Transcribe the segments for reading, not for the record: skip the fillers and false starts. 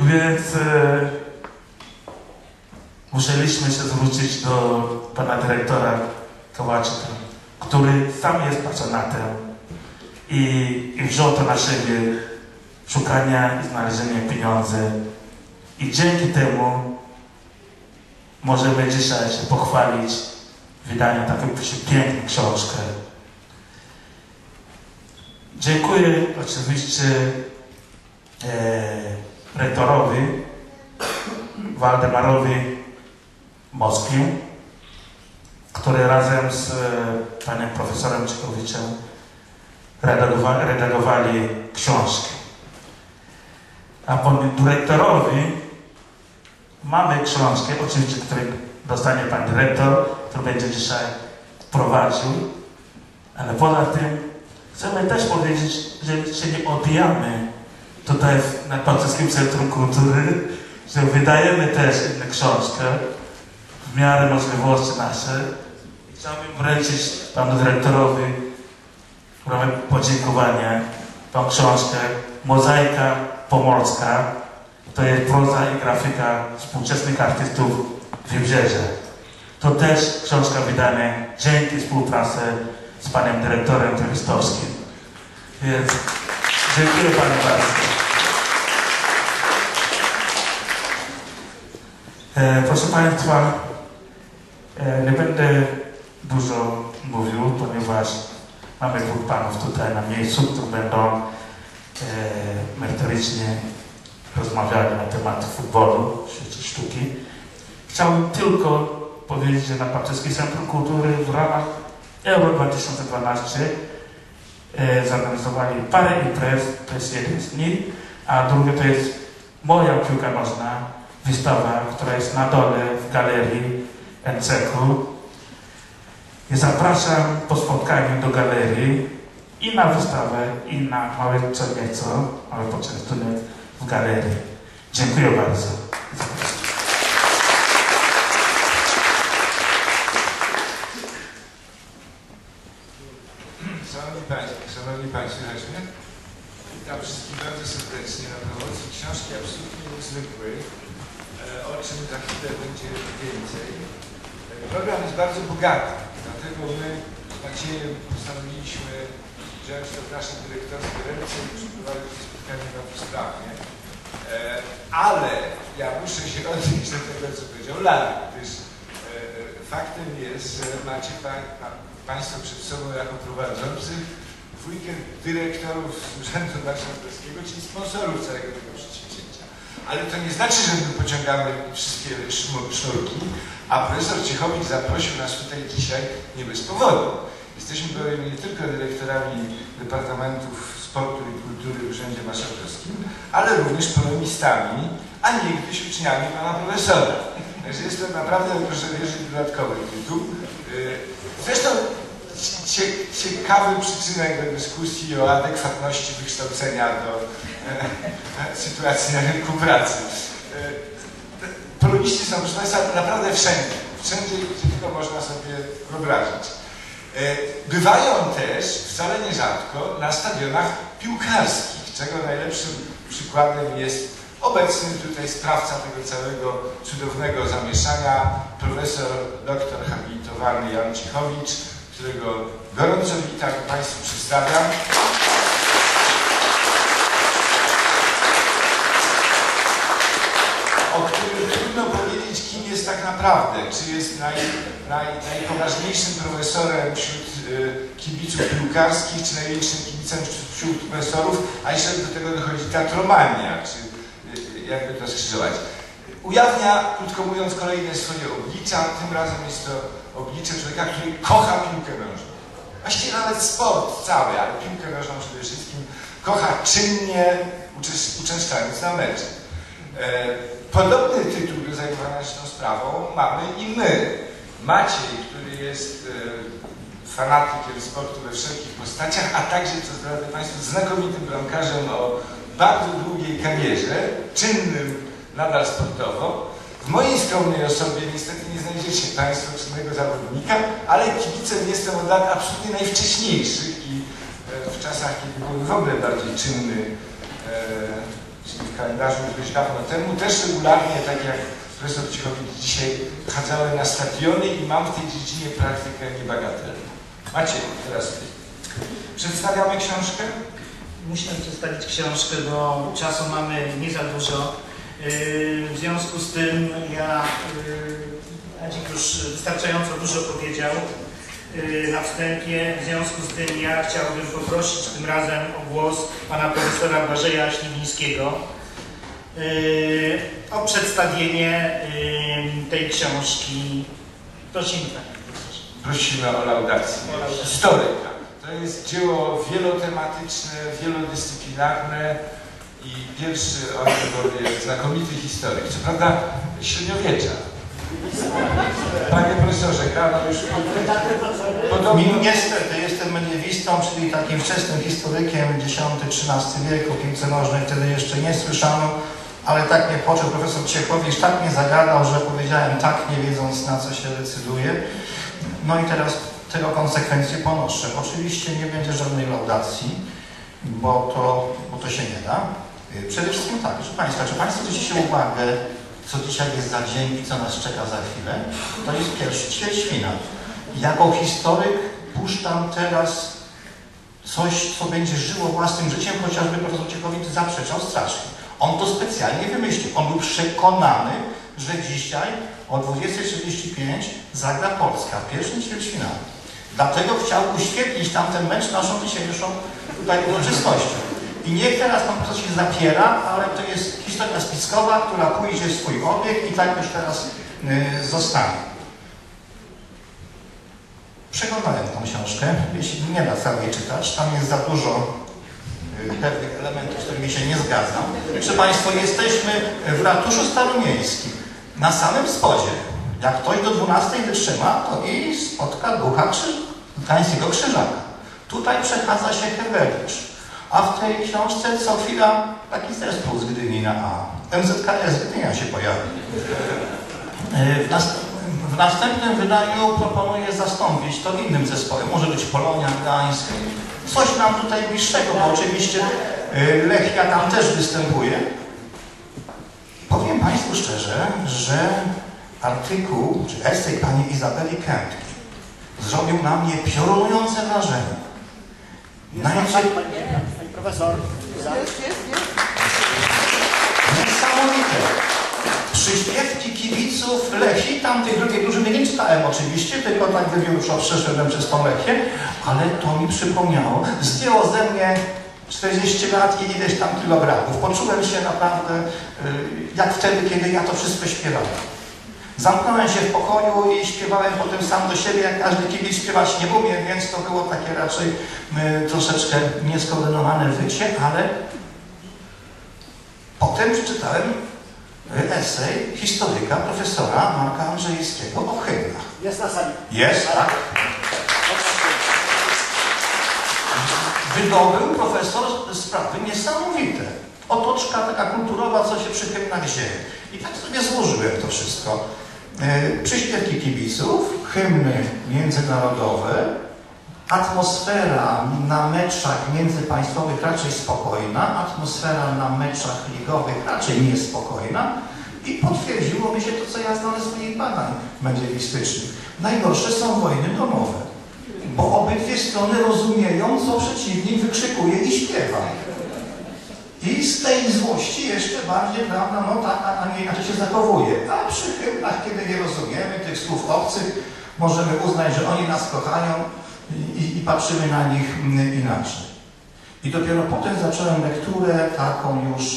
Więc musieliśmy się zwrócić do pana dyrektora Kołaczyka, który sam jest pasjonatem i wziął to na siebie, szukania i znalezienia pieniędzy. I dzięki temu możemy dzisiaj się pochwalić wydaniem takiej pięknej książki. Dziękuję oczywiście rektorowi Waldemarowi Moskim, który razem z panem profesorem Ciechowiczem redagowali książki. A panu dyrektorowi mamy książkę, oczywiście, której dostanie pan dyrektor, który będzie dzisiaj prowadził, ale poza tym chcemy też powiedzieć, że się nie odbijamy tutaj na Paczyskim Centrum Kultury, że wydajemy też inną książkę w miarę możliwości nasze. Chciałbym wręczyć panu dyrektorowi w ramach podziękowania tą książkę Mozaika Pomorska. To jest proza i grafika współczesnych artystów Wybrzeża. To też książka wydana dzięki współpracy z panem dyrektorem Trybistowskim. Więc dziękuję panu bardzo. Proszę państwa, nie będę dużo mówił, ponieważ mamy dwóch panów tutaj na miejscu, którzy będą merytorycznie rozmawiali na temat futbolu, świecie sztuki. Chciałbym tylko powiedzieć, że na Paczyskim Centrum Kultury w ramach Euro 2012 zorganizowali parę imprez, to jest jeden z nich, a drugi to jest moja piłka nożna, wystawa, która jest na dole w galerii NCK-u. I zapraszam po spotkaniu do galerii i na wystawę, i na małe co nieco, małe poczęstunek w galerii. Dziękuję bardzo. Szanowni Państwo, witam wszystkich bardzo serdecznie na promocji książki absolutnie niezwykłej, o czym za chwilę będzie więcej. Program jest bardzo bogaty, dlatego my z Maciejem postanowiliśmy wziąć to w nasze dyrektorskie ręce i przeprowadzić spotkanie naprawdę. Ale ja muszę się odnieść do tego, co powiedział Larry, gdyż faktem jest, że macie Państwo przed sobą jako prowadzących dwójkę dyrektorów z Urzędu Marszałkowskiego, czyli sponsorów całego tego przedsięwzięcia. Ale to nie znaczy, że my pociągamy wszystkie sznurki, a profesor Ciechowicz zaprosił nas tutaj dzisiaj nie bez powodu. Jesteśmy bowiem nie tylko dyrektorami Departamentów Sportu i Kultury w Urzędzie Marszałkowskim, ale również polonistami, a niegdyś uczniami pana profesora. Także jest to naprawdę, proszę wierzyć, dodatkowy tytuł. Zresztą ciekawy przyczynek do dyskusji o adekwatności wykształcenia do sytuacji na rynku pracy. Poloniści są, proszę Państwa, naprawdę wszędzie, gdzie tylko można sobie wyobrazić. Bywają też, wcale nie rzadko, na stadionach piłkarskich, czego najlepszym przykładem jest obecny tutaj sprawca tego całego cudownego zamieszania, profesor doktor habilitowany Jan Ciechowicz, którego gorąco witam i Państwu przedstawiam. O którym trudno powiedzieć, kim jest tak naprawdę. Czy jest najpoważniejszym profesorem wśród kibiców piłkarskich, czy największym kibicem wśród profesorów, a jeszcze do tego dochodzi teatromania, czy jakby to skrzyżować. Ujawnia, krótko mówiąc, kolejne swoje oblicza. Tym razem jest to oblicze człowieka, który kocha piłkę nożną. Właściwie nawet sport cały, ale piłkę nożną przede wszystkim kocha czynnie, uczęszczając na mecze. Podobny tytuł do zajmowania się tą sprawą mamy i my. Maciej, który jest fanatykiem sportu we wszelkich postaciach, a także, co zdradzę Państwu, znakomitym bramkarzem o bardzo długiej karierze, czynnym nadal sportowo. W mojej skromnej osobie niestety nie znajdziecie Państwo czynnego zawodnika, ale kibicem jestem od lat absolutnie najwcześniejszych i w czasach, kiedy byłem w ogóle bardziej czynny czyli w kalendarzu już dość dawno temu, też regularnie, tak jak profesor Ciechowicz dzisiaj, chadzałem na stadiony i mam w tej dziedzinie praktykę niebagatelną. Maciej, teraz ty. Przedstawiamy książkę? Musimy przedstawić książkę, bo czasu mamy nie za dużo. W związku z tym Adzik już wystarczająco dużo powiedział na wstępie. W związku z tym ja chciałbym poprosić tym razem o głos pana profesora Błażeja Śliwińskiego o przedstawienie tej książki. Prosimy, panie profesorze. Prosimy o laudację. Historyka. To jest dzieło wielotematyczne, wielodyscyplinarne i pierwszy autor jest znakomity historyk. Co prawda średniowiecza. Panie profesorze, Karol już podobno... Niestety jestem mediewistą, czyli takim wczesnym historykiem X-XIII wiek, o piłce nożnej wtedy jeszcze nie słyszano, ale tak mnie poczuł profesor Ciechowicz, tak mnie zagadał, że powiedziałem tak, nie wiedząc, na co się decyduje. No i teraz tego konsekwencje ponoszę. Oczywiście nie będzie żadnej laudacji, bo to się nie da. Przede wszystkim tak, proszę Państwa, czy Państwo zwrócicie uwagę, co dzisiaj jest za dzień i co nas czeka za chwilę? To jest pierwszy ćwierćfinał. Jako historyk puszczam teraz coś, co będzie żyło własnym życiem, chociażby profesor Ciechowicz zaprzeczał strasznie. On to specjalnie wymyślił. On był przekonany, że dzisiaj o 20:35 zagra Polska w pierwszym ćwierćfinale. Dlatego chciał uświetlić tamten mecz naszą dzisiejszą tutaj uroczystością. I niech teraz pan coś się zapiera, ale to jest historia spiskowa, która pójdzie w swój obieg i tak już teraz zostanie. Przeglądałem tą książkę, jeśli nie da całej czytać, tam jest za dużo pewnych elementów, z którymi się nie zgadzam. Proszę Państwa, jesteśmy w ratuszu staromiejskim, na samym spodzie. Jak ktoś do 12 wytrzyma, to i spotka ducha gdańskiego krzyżaka. Tutaj przechadza się Hewewicz. A w tej książce co chwila taki zespół z Gdyni na A. MZKS Gdynia się pojawi. W następnym wydaniu proponuję zastąpić to innym zespołem. Może być Polonia Gdańsk. Coś nam tutaj bliższego, bo oczywiście Lechia tam też występuje. Powiem Państwu szczerze, że artykuł, czy esej pani Izabeli Kępki zrobił na mnie piorunujące wrażenie. Pani profesor. Niesamowite. Przyśpiewki kibiców Lechii, tamtej drugiej drużyny nie czytałem oczywiście, tylko tak wybiórczo przeszedłem przez tą Lechię, ale to mi przypomniało, zdjęło ze mnie 40 lat i ileś tam kilogramów. Poczułem się naprawdę jak wtedy, kiedy ja to wszystko śpiewałem. Zamknąłem się w pokoju i śpiewałem potem sam do siebie, jak każdy kibic śpiewać nie umie, więc to było takie raczej troszeczkę nieskoordynowane wycie, ale potem przeczytałem esej historyka profesora Marka Andrzejewskiego o hymnach. Jest na sali. Jest, tak? Wydobył profesor sprawy niesamowite. Otoczka taka kulturowa, co się przy hymnach dzieje. I tak sobie złożyłem to wszystko. Przyśpiewki kibiców, hymny międzynarodowe, atmosfera na meczach międzypaństwowych raczej spokojna, atmosfera na meczach ligowych raczej niespokojna i potwierdziło mi się to, co ja znam ze swoich badań mediewistycznych. Najgorsze są wojny domowe, bo obydwie strony rozumieją, co przeciwnik wykrzykuje i śpiewa. I z tej złości jeszcze bardziej, prawda, no tak, a nie inaczej się zachowuje. A przy hymnach, kiedy nie rozumiemy tych słów obcych, możemy uznać, że oni nas kochają i patrzymy na nich inaczej. I dopiero potem zacząłem lekturę taką już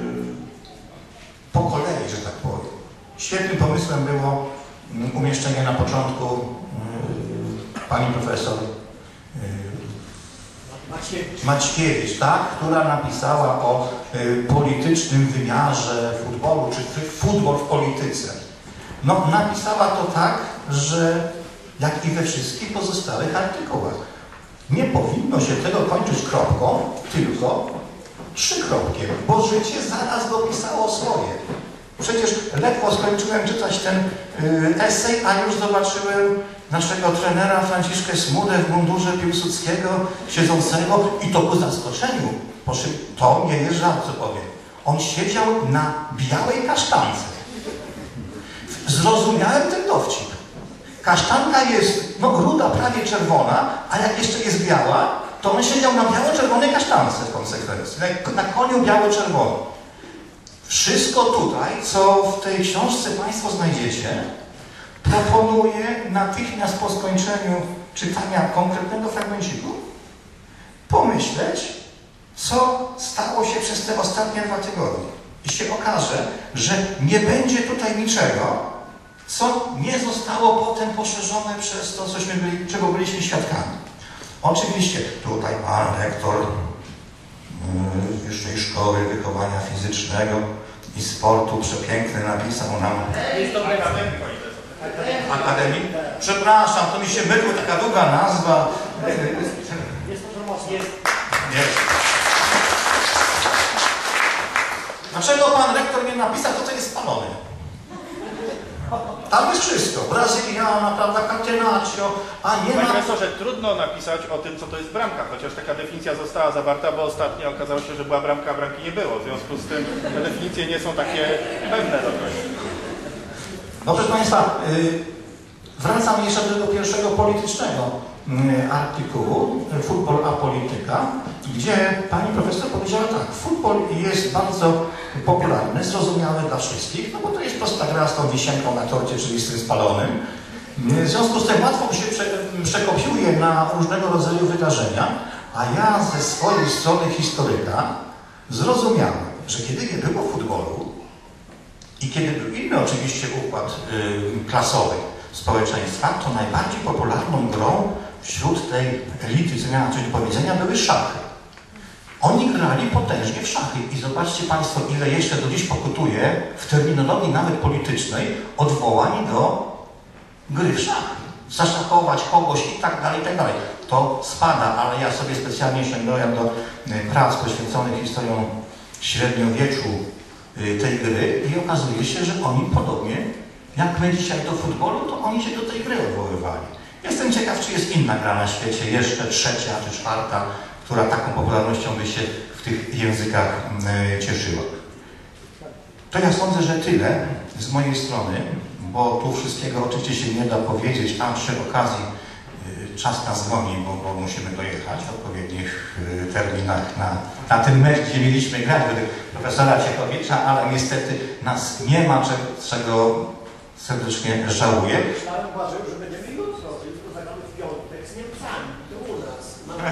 po kolei, że tak powiem. Świetnym pomysłem było umieszczenie na początku pani profesor Maćkiewicz, tak, która napisała o politycznym wymiarze futbolu, czy futbol w polityce. No, napisała to tak, że jak i we wszystkich pozostałych artykułach. Nie powinno się tego kończyć kropką, tylko trzykropkiem, bo życie zaraz dopisało swoje. Przecież ledwo skończyłem czytać ten esej, a już zobaczyłem naszego trenera Franciszkę Smudę w mundurze Piłsudskiego, siedzącego i to ku zaskoczeniu. To nie jest żart, co powiem. On siedział na białej kasztance. Zrozumiałem ten dowcip. Kasztanka jest ruda, prawie czerwona, a jak jeszcze jest biała, to on siedział na biało-czerwonej kasztance w konsekwencji. Na koniu biało-czerwonym. Wszystko tutaj, co w tej książce Państwo znajdziecie, proponuję natychmiast po skończeniu czytania konkretnego fragmenciku pomyśleć, co stało się przez te ostatnie 2 tygodnie. I się okaże, że nie będzie tutaj niczego, co nie zostało potem poszerzone przez to, czego byliśmy świadkami. Oczywiście tutaj pan rektor Wyższej Szkoły Wychowania Fizycznego i Sportu przepiękny napisał nam... Akademii? Przepraszam, to mi się myliło, taka długa nazwa. Jest to mocno. Jest. Dlaczego pan rektor nie napisał, to jest spalone? Tam jest wszystko. Brazyliana, prawda, catenaccio, a nie Panie ma... profesorze, trudno napisać o tym, co to jest bramka, chociaż taka definicja została zawarta, bo ostatnio okazało się, że była bramka, a bramki nie było. W związku z tym te definicje nie są takie pewne do końca. No proszę Państwa, wracam jeszcze do tego pierwszego politycznego artykułu, Futbol a polityka, gdzie pani profesor powiedziała tak, futbol jest bardzo popularny, zrozumiały dla wszystkich, no bo to jest prosta gra z tą wisienką na torcie, czyli z tym spalonym. W związku z tym łatwo się przekopiuje na różnego rodzaju wydarzenia, a ja ze swojej strony historyka zrozumiałem, że kiedy nie było futbolu i kiedy był inny oczywiście układ klasowy społeczeństwa, to najbardziej popularną grą wśród tej elity, co miała coś do powiedzenia, były szachy. Oni grali potężnie w szachy i zobaczcie Państwo, ile jeszcze do dziś pokutuje w terminologii nawet politycznej odwołań do gry w szachy. Zaszachować kogoś i tak dalej, i tak dalej. To spada, ale ja sobie specjalnie sięgnąłem do prac poświęconych historią średniowieczu tej gry i okazuje się, że oni podobnie jak my dzisiaj do futbolu, to oni się do tej gry odwoływali. Jestem ciekaw, czy jest inna gra na świecie, jeszcze trzecia czy czwarta, która taką popularnością by się w tych językach cieszyła. To ja sądzę, że tyle z mojej strony, bo tu wszystkiego oczywiście się nie da powiedzieć, a przy okazji czas nas goni, bo musimy dojechać w odpowiednich terminach na ten mecz, gdzie mieliśmy grać według profesora Ciechowicza, ale niestety nas nie ma, czego serdecznie żałuję. Myślałem, że będziemy jutro zagramy w piątek z Niemcami, to u nas.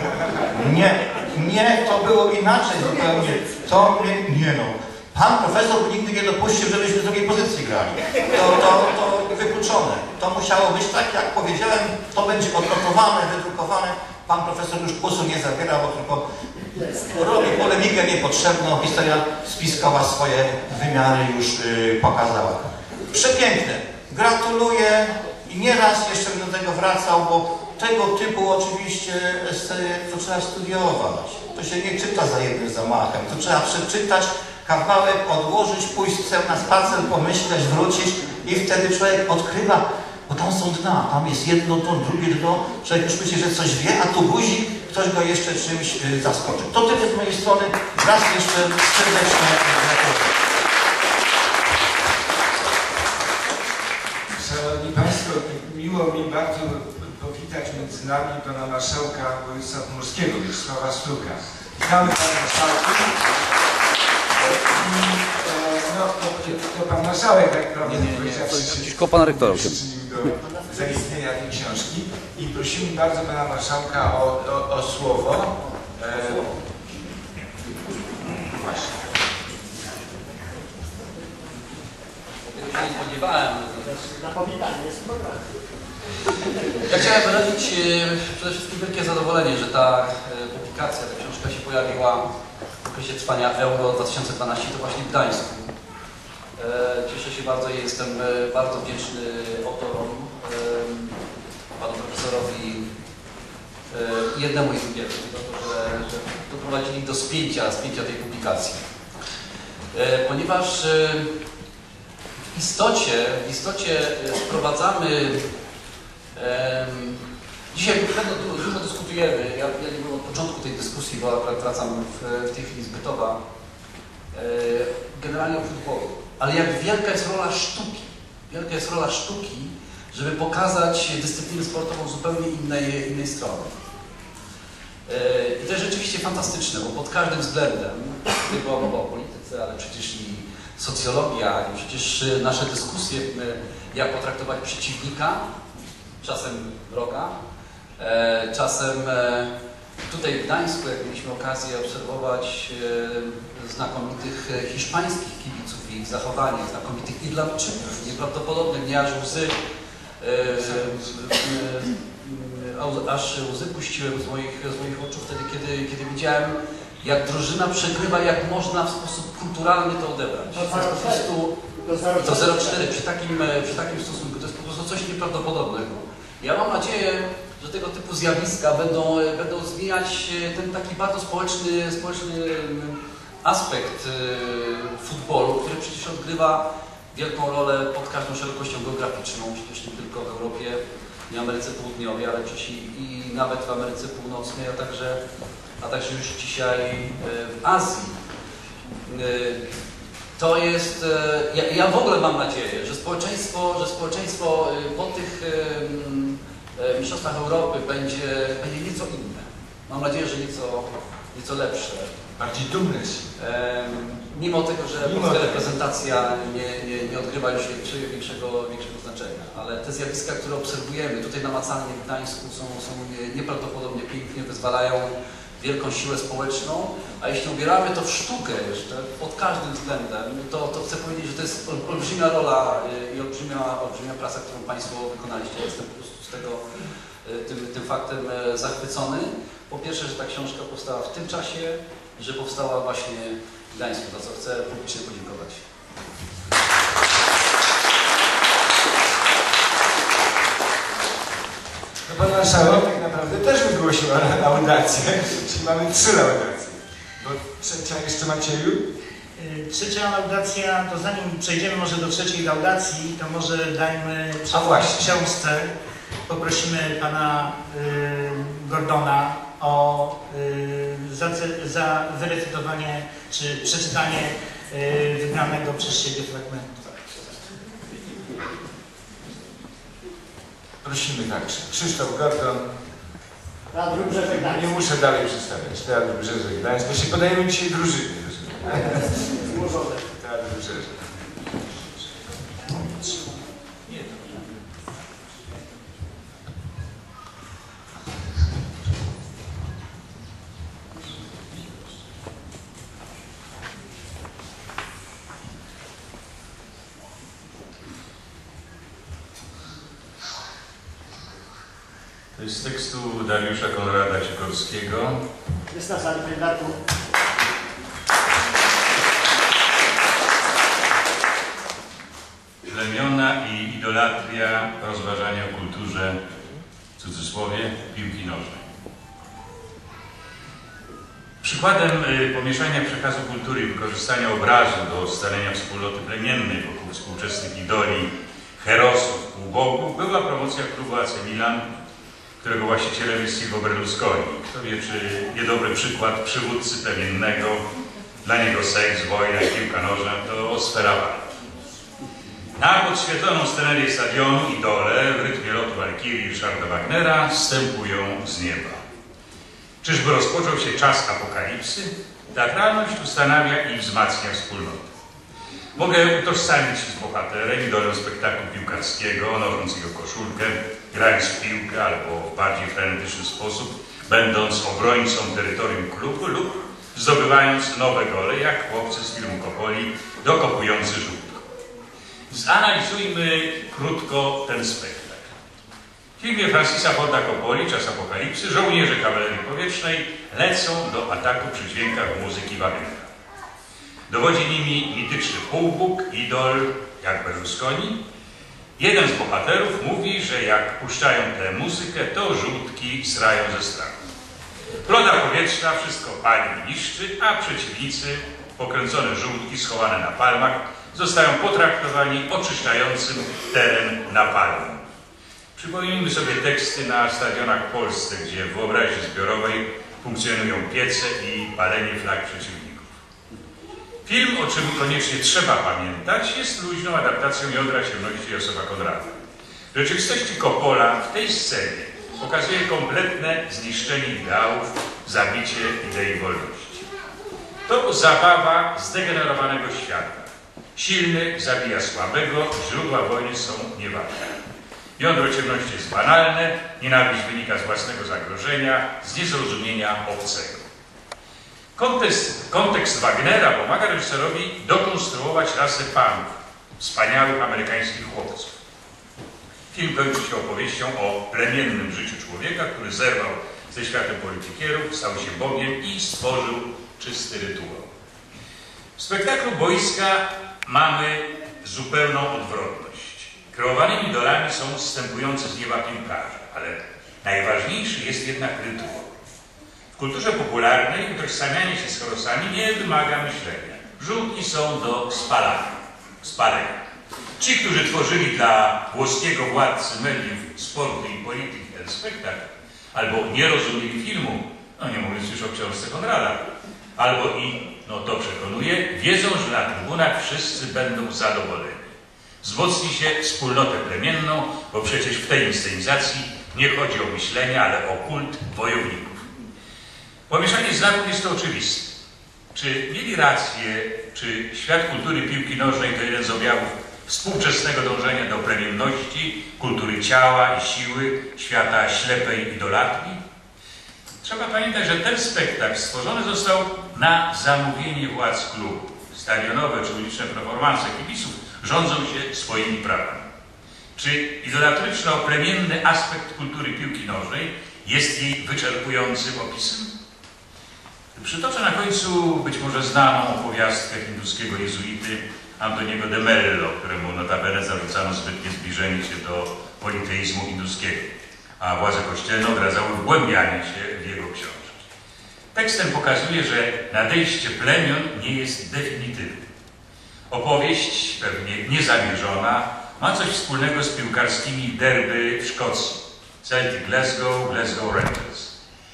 Nie, to było inaczej zupełnie. To nie no. Pan profesor nigdy nie dopuścił, żebyśmy z drugiej pozycji grali. To wykluczone. To musiało być tak, jak powiedziałem, to będzie odnotowane, wydrukowane. Pan profesor już głosu nie zabiera, bo tylko robi polemikę niepotrzebną. Historia spiskowa swoje wymiary już pokazała. Przepiękne. Gratuluję i nieraz jeszcze bym do tego wracał, bo tego typu oczywiście to trzeba studiować. To się nie czyta za jednym zamachem. To trzeba przeczytać kawałek, odłożyć, pójść na spacer, pomyśleć, wrócić i wtedy człowiek odkrywa, bo tam są dna, tam jest jedno dno, drugie dno, człowiek już myśli, że coś wie, a tu guzik, ktoś go jeszcze czymś zaskoczy. To tyle z mojej strony. Raz jeszcze serdecznie gratuluję. Szanowni Państwo, miło mi bardzo powitać między nami pana marszałka województwa pomorskiego, Wiesława Stuka. Witamy pana marszałku. To pan marszałek, jak prawdę powiedziawszy, Koło pana rektora. przyczynił do zaistnienia tej książki i prosimy bardzo pana marszałka o słowo. Właśnie. Tego się nie spodziewałem. Na powitanie jest program. Ja chciałem wyrazić przede wszystkim wielkie zadowolenie, że ta publikacja, ta książka się pojawiła w okresie trwania Euro 2012, to właśnie w Gdańsku. Cieszę się bardzo i jestem bardzo wdzięczny autorom, panu profesorowi i jednemu i drugiemu, za to, że doprowadzili do spięcia tej publikacji. Ponieważ w istocie sprowadzamy, dzisiaj dużo dyskutujemy, ja nie byłem od początku tej dyskusji, bo akurat wracam w tej chwili z Bytowa, generalnie o futbolu. Ale jak wielka jest rola sztuki, żeby pokazać dyscyplinę sportową zupełnie innej strony. I to jest rzeczywiście fantastyczne, bo pod każdym względem, nie była mowa o polityce, ale przecież i socjologia, i przecież nasze dyskusje, jak potraktować przeciwnika, czasem wroga, czasem tutaj w Gdańsku, jak mieliśmy okazję obserwować znakomitych hiszpańskich kibiców i ich zachowanie, znakomitych Irlandczyków, nieprawdopodobne, mnie aż łzy puściłem z moich oczu wtedy, kiedy widziałem, jak drużyna przegrywa, jak można w sposób kulturalny to odebrać. To 0,4 przy takim stosunku, to jest po prostu coś nieprawdopodobnego. Ja mam nadzieję, że tego typu zjawiska będą zmieniać ten taki bardzo społeczny aspekt futbolu, który przecież odgrywa wielką rolę pod każdą szerokością geograficzną, przecież nie tylko w Europie, nie w Ameryce Południowej, ale przecież i nawet w Ameryce Północnej, a także już dzisiaj w Azji. To jest, ja w ogóle mam nadzieję, że społeczeństwo po tych mistrzostwach Europy będzie nieco inne. Mam nadzieję, że nieco lepsze. Bardziej dumne się. Mimo tego, że polska reprezentacja nie odgrywa już większego znaczenia. Ale te zjawiska, które obserwujemy tutaj namacalnie w Gdańsku są nieprawdopodobnie pięknie, wyzwalają wielką siłę społeczną, a jeśli ubieramy to w sztukę jeszcze, pod każdym względem, to chcę powiedzieć, że to jest olbrzymia rola i olbrzymia praca, którą Państwo wykonaliście. Jestem po prostu z tego, tym faktem zachwycony. Po pierwsze, że ta książka powstała w tym czasie, że powstała właśnie w Gdańsku, za co chcę publicznie podziękować. No pan marszałek tak naprawdę też wygłosił laudację, czyli mamy 3 laudacje. Bo trzecia jeszcze Macieju? Trzecia laudacja, to zanim przejdziemy może do trzeciej laudacji, to może dajmy właśnie. książce. Poprosimy pana Gordona o za wyrecytowanie czy przeczytanie wybranego przez siebie fragmentu. Prosimy tak, Krzysztof Gordon. Teatr Wybrzeże Gdańsk. Nie muszę dalej przedstawiać. Teatr Wybrzeże Gdańsk. Bo się podajemy dzisiaj drużyny. Złożone. Teatr Wybrzeże. To jest z tekstu Dariusza Konrada Sikorskiego. Jest na sali, panie Darku. Plemiona i idolatria, rozważania o kulturze, w cudzysłowie, piłki nożnej. Przykładem pomieszania przekazu kultury i wykorzystania obrazu do scalenia wspólnoty plemiennej wokół współczesnych idoli, herosów, półbogów była promocja klubu AC Milan, którego właścicielem jest Silvio Berlusconi. Kto wie, czy niedobry przykład przywódcy plemiennego, dla niego seks, wojna i piłka nożna to sfera walki. Na podświetloną scenerię stadionu idole w rytmie lotu Walkirii Ryszarda Wagnera zstępują z nieba. Czyżby rozpoczął się czas apokalipsy? Teatralność ustanawia i wzmacnia wspólnotę. Mogę utożsamić się z bohaterem, idolem spektaklu piłkarskiego, noszącego koszulkę, grając w piłkę albo w bardziej frenetyczny sposób, będąc obrońcą terytorium klubu lub zdobywając nowe gole, jak chłopcy z filmu Coppoli, dokopujący żółtko. Zanalizujmy krótko ten spektakl. W filmie Francisa Forda Coppoli, Czas apokalipsy, żołnierze kawalerii powietrznej lecą do ataku przy dźwiękach muzyki Wagnera. Dowodzi nimi mityczny półbóg, idol jak Berlusconi. Jeden z bohaterów mówi, że jak puszczają tę muzykę, to żółtki srają ze strachu. Floda powietrzna wszystko pali i niszczy, a przeciwnicy, pokręcone żółtki schowane na palmach, zostają potraktowani oczyszczającym teren napalmem. Przypomnijmy sobie teksty na stadionach w Polsce, gdzie w wyobraźni zbiorowej funkcjonują piece i palenie flag przeciwników. Film, o czym koniecznie trzeba pamiętać, jest luźną adaptacją Jądra ciemności Józefa Konrada. W rzeczywistości Coppola w tej scenie pokazuje kompletne zniszczenie ideałów, zabicie idei wolności. To zabawa zdegenerowanego świata. Silny zabija słabego, źródła wojny są nieważne. Jądro ciemności jest banalne, nienawiść wynika z własnego zagrożenia, z niezrozumienia obcego. Kontekst Wagnera pomaga reżyserowi dokonstruować rasę panów, wspaniałych amerykańskich chłopców. Film kończy się opowieścią o plemiennym życiu człowieka, który zerwał ze światem politykierów, stał się Bogiem i stworzył czysty rytuał. W spektaklu boiska mamy zupełną odwrotność. Kreowanymi idolami są zstępujący z nieba piłkarze, ale najważniejszy jest jednak rytuał. W kulturze popularnej utożsamianie się z herosami nie wymaga myślenia. Wrzutki są do spalenia. Ci, którzy tworzyli dla włoskiego władcy mediów, sportu i polityki ten spektakl, albo nie rozumieli filmu, no nie mówiąc już o książce Konrada, albo no to przekonuje, wiedzą, że na trybunach wszyscy będą zadowoleni. Wzmocni się wspólnotę plemienną, bo przecież w tej inscenizacji nie chodzi o myślenie, ale o kult wojowników. Pomieszanie znaków jest to oczywiste. Czy mieli rację, czy świat kultury piłki nożnej to jeden z objawów współczesnego dążenia do plemienności, kultury ciała i siły, świata ślepej idolatki? Trzeba pamiętać, że ten spektakl stworzony został na zamówienie władz klubu. Stadionowe czy uliczne performanse kibiców rządzą się swoimi prawami. Czy idolatryczno-plemienny aspekt kultury piłki nożnej jest jej wyczerpującym opisem? Przytoczę na końcu być może znaną opowiastkę hinduskiego jezuity Antoniego de Mello, któremu notabene zarzucano zbytnie zbliżenie się do politeizmu hinduskiego, a władze kościelne odradzały wgłębianie się w jego książki. Tekst ten pokazuje, że nadejście plemion nie jest definitywne. Opowieść, pewnie niezamierzona, ma coś wspólnego z piłkarskimi derby w Szkocji. Celtic Glasgow, Glasgow Rangers.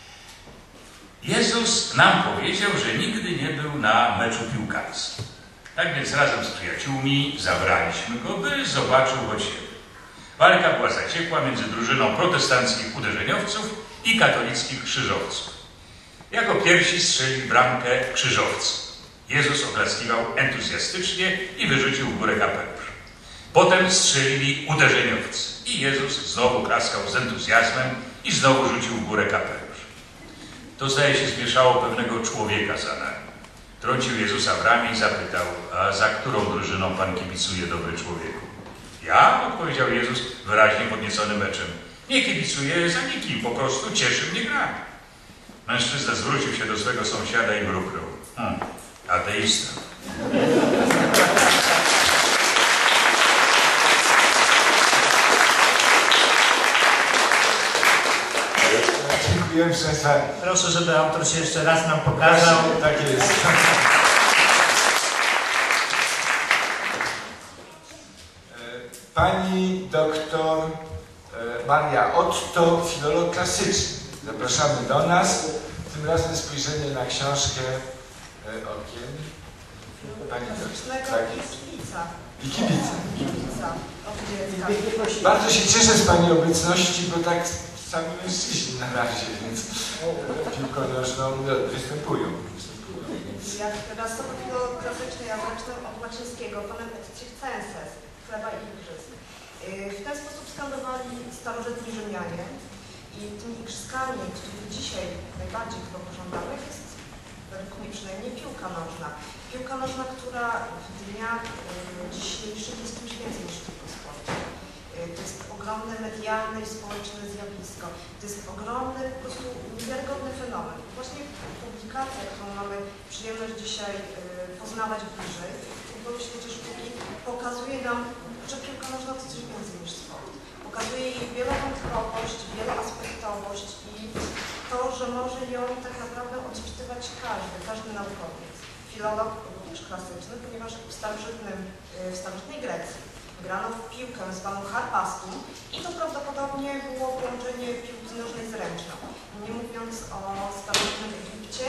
Jezus nam powiedział, że nigdy nie był na meczu piłkarskim. Tak więc razem z przyjaciółmi zabraliśmy go, by zobaczył choć jeden. Walka była zaciekła między drużyną protestanckich uderzeniowców i katolickich krzyżowców. Jako pierwsi strzelili bramkę krzyżowcy. Jezus oklaskiwał entuzjastycznie i wyrzucił w górę kapelusz. Potem strzelili uderzeniowcy i Jezus znowu klaskał z entuzjazmem i znowu rzucił w górę kapelusz. To zdaje się zmieszało pewnego człowieka za nami. Trącił Jezusa w ramię i zapytał, a za którą drużyną pan kibicuje, dobry człowieku? Ja? Odpowiedział Jezus wyraźnie podniecony meczem. Nie kibicuję za nikim, po prostu cieszy mnie gra. Mężczyzna zwrócił się do swego sąsiada i mruknął. Ateista. Dziękuję, proszę Państwa. Proszę, żeby autor się jeszcze raz nam pokazał. Tak jest. Pani doktor Maria Otto, filolog klasyczny. Zapraszamy do nas. Tym razem spojrzenie na książkę okiem. Pani doktor. Tak. I kibica. Bardzo się cieszę z Pani obecności, bo tak sami mężczyźni na razie, więc piłką nożną występują. Jak raz to było klasyczne, ja zaczynam od łacińskiego, panem et circenses, chleba i igrzysk. W ten sposób skandowali starożytni Rzymianie i tymi igrzyskami, które dzisiaj najbardziej chyba pożądanych, jest według mnie przynajmniej piłka nożna. Piłka nożna, która w dniach dzisiejszych jest czymś więcej niż tylko sport. To jest ogromne medialne i społeczne zjawisko. To jest ogromny, po prostu niewiarygodny fenomen. Właśnie publikacja, którą mamy przyjemność dzisiaj poznawać bliżej, w świecie sztuki, pokazuje nam, że piłka nożna to coś więcej niż sport. Pokazuje jej wielowątkowość, wieloaspektowość i to, że może ją tak naprawdę odczytywać każdy naukowiec. Filolog również klasyczny, ponieważ w starożytnej Grecji grano w piłkę zwaną harpastum i to prawdopodobnie było połączenie piłki nożnej z ręczną. Nie mówiąc o starożytnym Egipcie,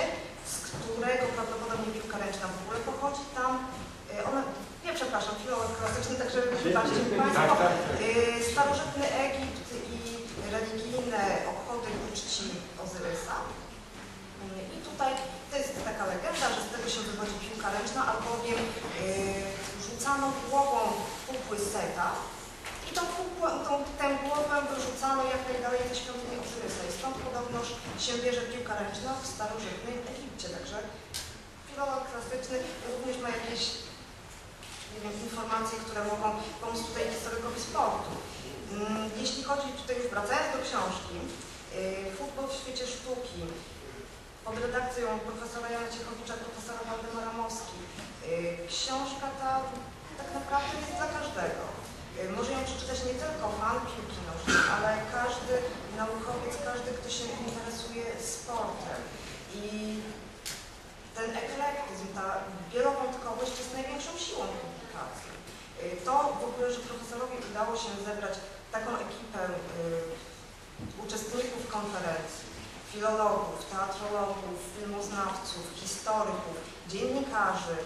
z którego prawdopodobnie piłka ręczna w ogóle pochodzi. Tam ona, nie przepraszam, filolog klasyczny, także wybaczcie mi Państwo, starożytny Egipt i religijne obchody uczci Ozyrysa. I tutaj to jest taka legenda, że z tego się wywodzi piłka ręczna, albowiem rzucano głową kukły Seta i tę głowę wyrzucano jak najdalej ze świątyni Ozyrysa. I stąd podobnoż się bierze piłka ręczna w starożytnym Egipcie. Także filolog klasyczny również ma jakieś, nie wiem, informacje, które mogą pomóc tutaj historykowi sportu. Jeśli chodzi tutaj już wracając do książki, Futbol w świecie sztuki, pod redakcją profesora Jana Ciechowicza, profesora Waldemara Moski. Książka ta tak naprawdę jest dla każdego. Może ją przeczytać nie tylko fan piłki nożnej, ale każdy naukowiec, każdy, kto się interesuje sportem. I ten eklektyzm, ta wielowątkowość jest największą siłą publikacji. To w ogóle, że profesorowi udało się zebrać taką ekipę uczestników konferencji, filologów, teatrologów, filmoznawców, historyków, dziennikarzy,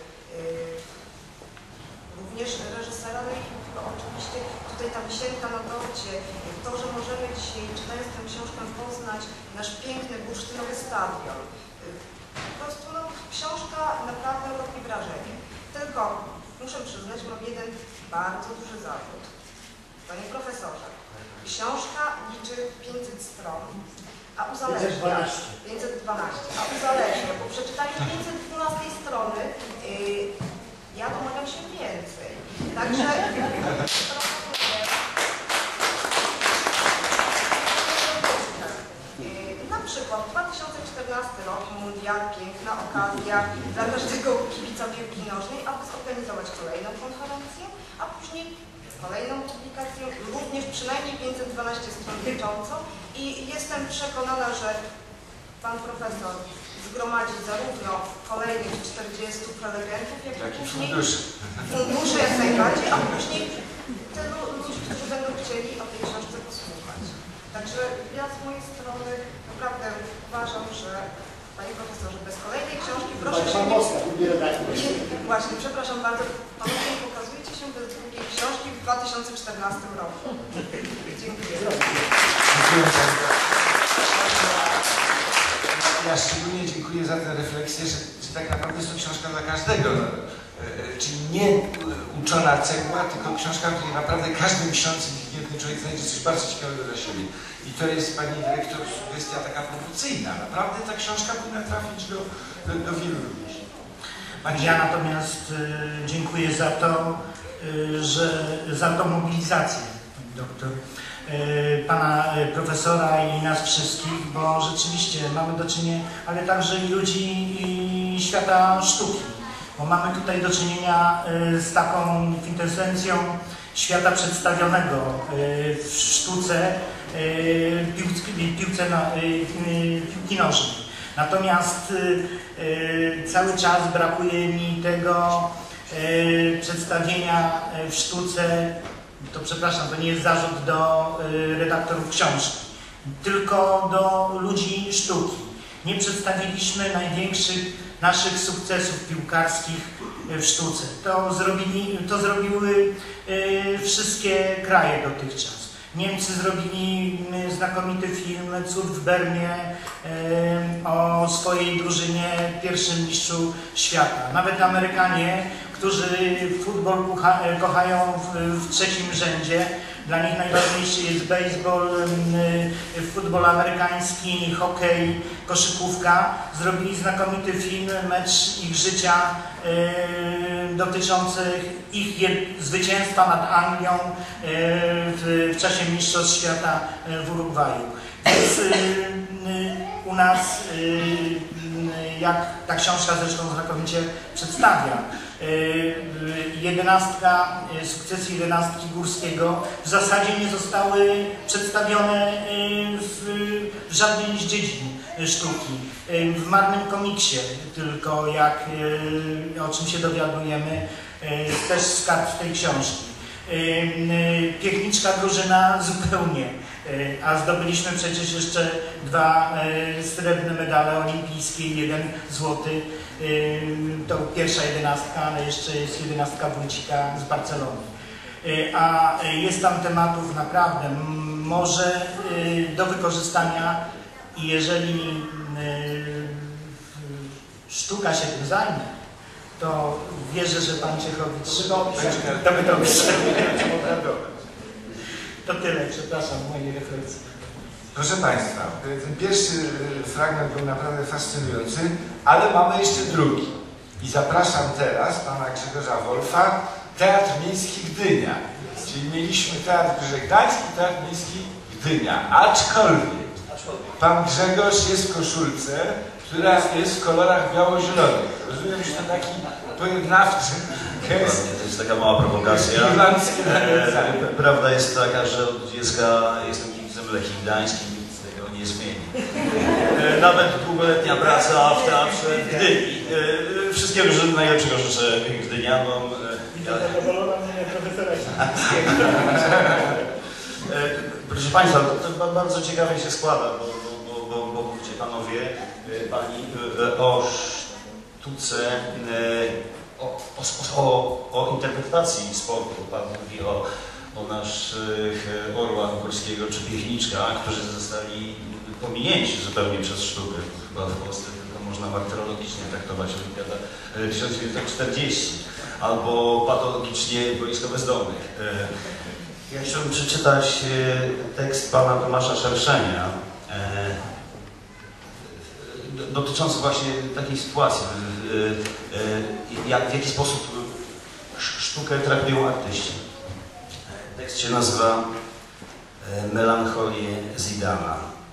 również reżysera, no i oczywiście tutaj ta wisienka na torcie, to, że możemy dzisiaj, czytając tę książkę, poznać nasz piękny, bursztynowy stadion. Po prostu no, książka naprawdę robi wrażenie. Tylko muszę przyznać, mam jeden bardzo duży zawód. Panie profesorze, książka liczy 500 stron, a uzależnia 512, a uzależnia, po przeczytaniu 512 strony ja domagam się więcej. Także na przykład 2014 rok, mundial, piękna okazja dla każdego kibica piłki nożnej, aby zorganizować kolejną konferencję, a później kolejną publikację, również przynajmniej 512 stron licząco i jestem przekonana, że pan profesor zgromadzi zarówno kolejnych 40 prelegentów, jak i później fundusze jak najbardziej, a później tylu ludzi, którzy będą chcieli o tej książce posłuchać. Także ja z mojej strony naprawdę uważam, że panie profesorze, bez kolejnej książki proszę się nie... Właśnie, przepraszam bardzo, panowie pokazujecie się bez drugiej książki w 2014 roku. Dziękuję. Ja szczególnie dziękuję za tę refleksję, że tak naprawdę jest to książka dla każdego. Czyli nie uczona cegła, tylko książka, w której naprawdę każdy myślący, inteligentny człowiek znajdzie coś bardzo ciekawego dla siebie. I to jest, pani dyrektor, sugestia taka promocyjna. Naprawdę ta książka powinna trafić do wielu ludzi. Ja natomiast dziękuję za to, za tą mobilizację, pani doktor, pana profesora i nas wszystkich, bo rzeczywiście mamy do czynienia, ale także i ludzi świata sztuki, bo mamy tutaj do czynienia z taką kwintesencją świata przedstawionego w sztuce, piłki nożnej. Natomiast cały czas brakuje mi tego przedstawienia w sztuce. To przepraszam, to nie jest zarzut do redaktorów książki, tylko do ludzi sztuki. Nie przedstawiliśmy największych naszych sukcesów piłkarskich w sztuce. To zrobiły wszystkie kraje dotychczas. Niemcy zrobili znakomity film Cud w Bernie o swojej drużynie, pierwszym mistrzu świata. Nawet Amerykanie, którzy futbol kochają w trzecim rzędzie, dla nich najważniejszy jest baseball, futbol amerykański, hokej, koszykówka. Zrobili znakomity film, mecz ich życia dotyczący ich zwycięstwa nad Anglią w czasie Mistrzostw Świata w Urugwaju. Więc u nas, jak ta książka zresztą znakomicie przedstawia, sukcesy 11 Górskiego w zasadzie nie zostały przedstawione w żadnej z dziedzin sztuki. W Marnym komiksie tylko, o czym się dowiadujemy, też z kart tej książki. Piechniczka drużyna zupełnie A zdobyliśmy przecież jeszcze 2 srebrne medale olimpijskie, 1 złoty. To pierwsza 11, ale jeszcze jest 11 Wójcika z Barcelony. A jest tam tematów naprawdę może do wykorzystania i jeżeli sztuka się tym zajmie, to wierzę, że pan Ciechowicz to by dobrze. To tyle, przepraszam, mojej refleksji. Proszę Państwa, ten pierwszy fragment był naprawdę fascynujący, ale mamy jeszcze drugi. I zapraszam teraz pana Grzegorza Wolfa, Teatr Miejski Gdynia. Czyli mieliśmy Teatr Gdański i Teatr Miejski Gdynia. Aczkolwiek pan Grzegorz jest w koszulce, która jest w kolorach biało-zielonych. Rozumiem, że to taki pojednawczy gest. To jest taka mała prowokacja. Prawda jest taka, że od dziecka jestem kibicem Lechii Gdańskim, nic tego nie zmieni. Nawet długoletnia praca w Teatrze w Gdyni. Wszystkiego najlepszego życzę Gdynianom. Proszę Państwa, to bardzo ciekawie się składa, bo mówicie Panowie, Pani o sztuce, o interpretacji sportu. Pan mówi o naszych orłach Górskiego czy Piechniczka, którzy zostali pominięci zupełnie przez sztukę. Chyba w Polsce tylko można martyrologicznie traktować Olimpiada 1940 albo patologicznie Boisko Bezdomnych. Ja chciałbym przeczytać tekst pana Tomasza Szerszenia dotyczący właśnie takiej sytuacji, w jaki sposób sztukę traktują artyści. Tekst się nazywa Melancholie Zidana.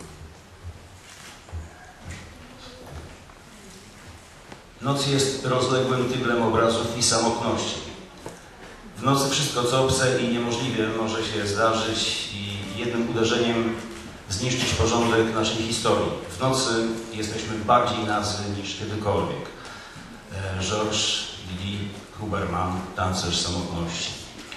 Noc jest rozległym tyglem obrazów i samotności. W nocy wszystko, co obce i niemożliwe, może się zdarzyć i jednym uderzeniem zniszczyć porządek naszej historii. W nocy jesteśmy bardziej nazy niż kiedykolwiek. Georges Lili Huberman, Tancerz samotności.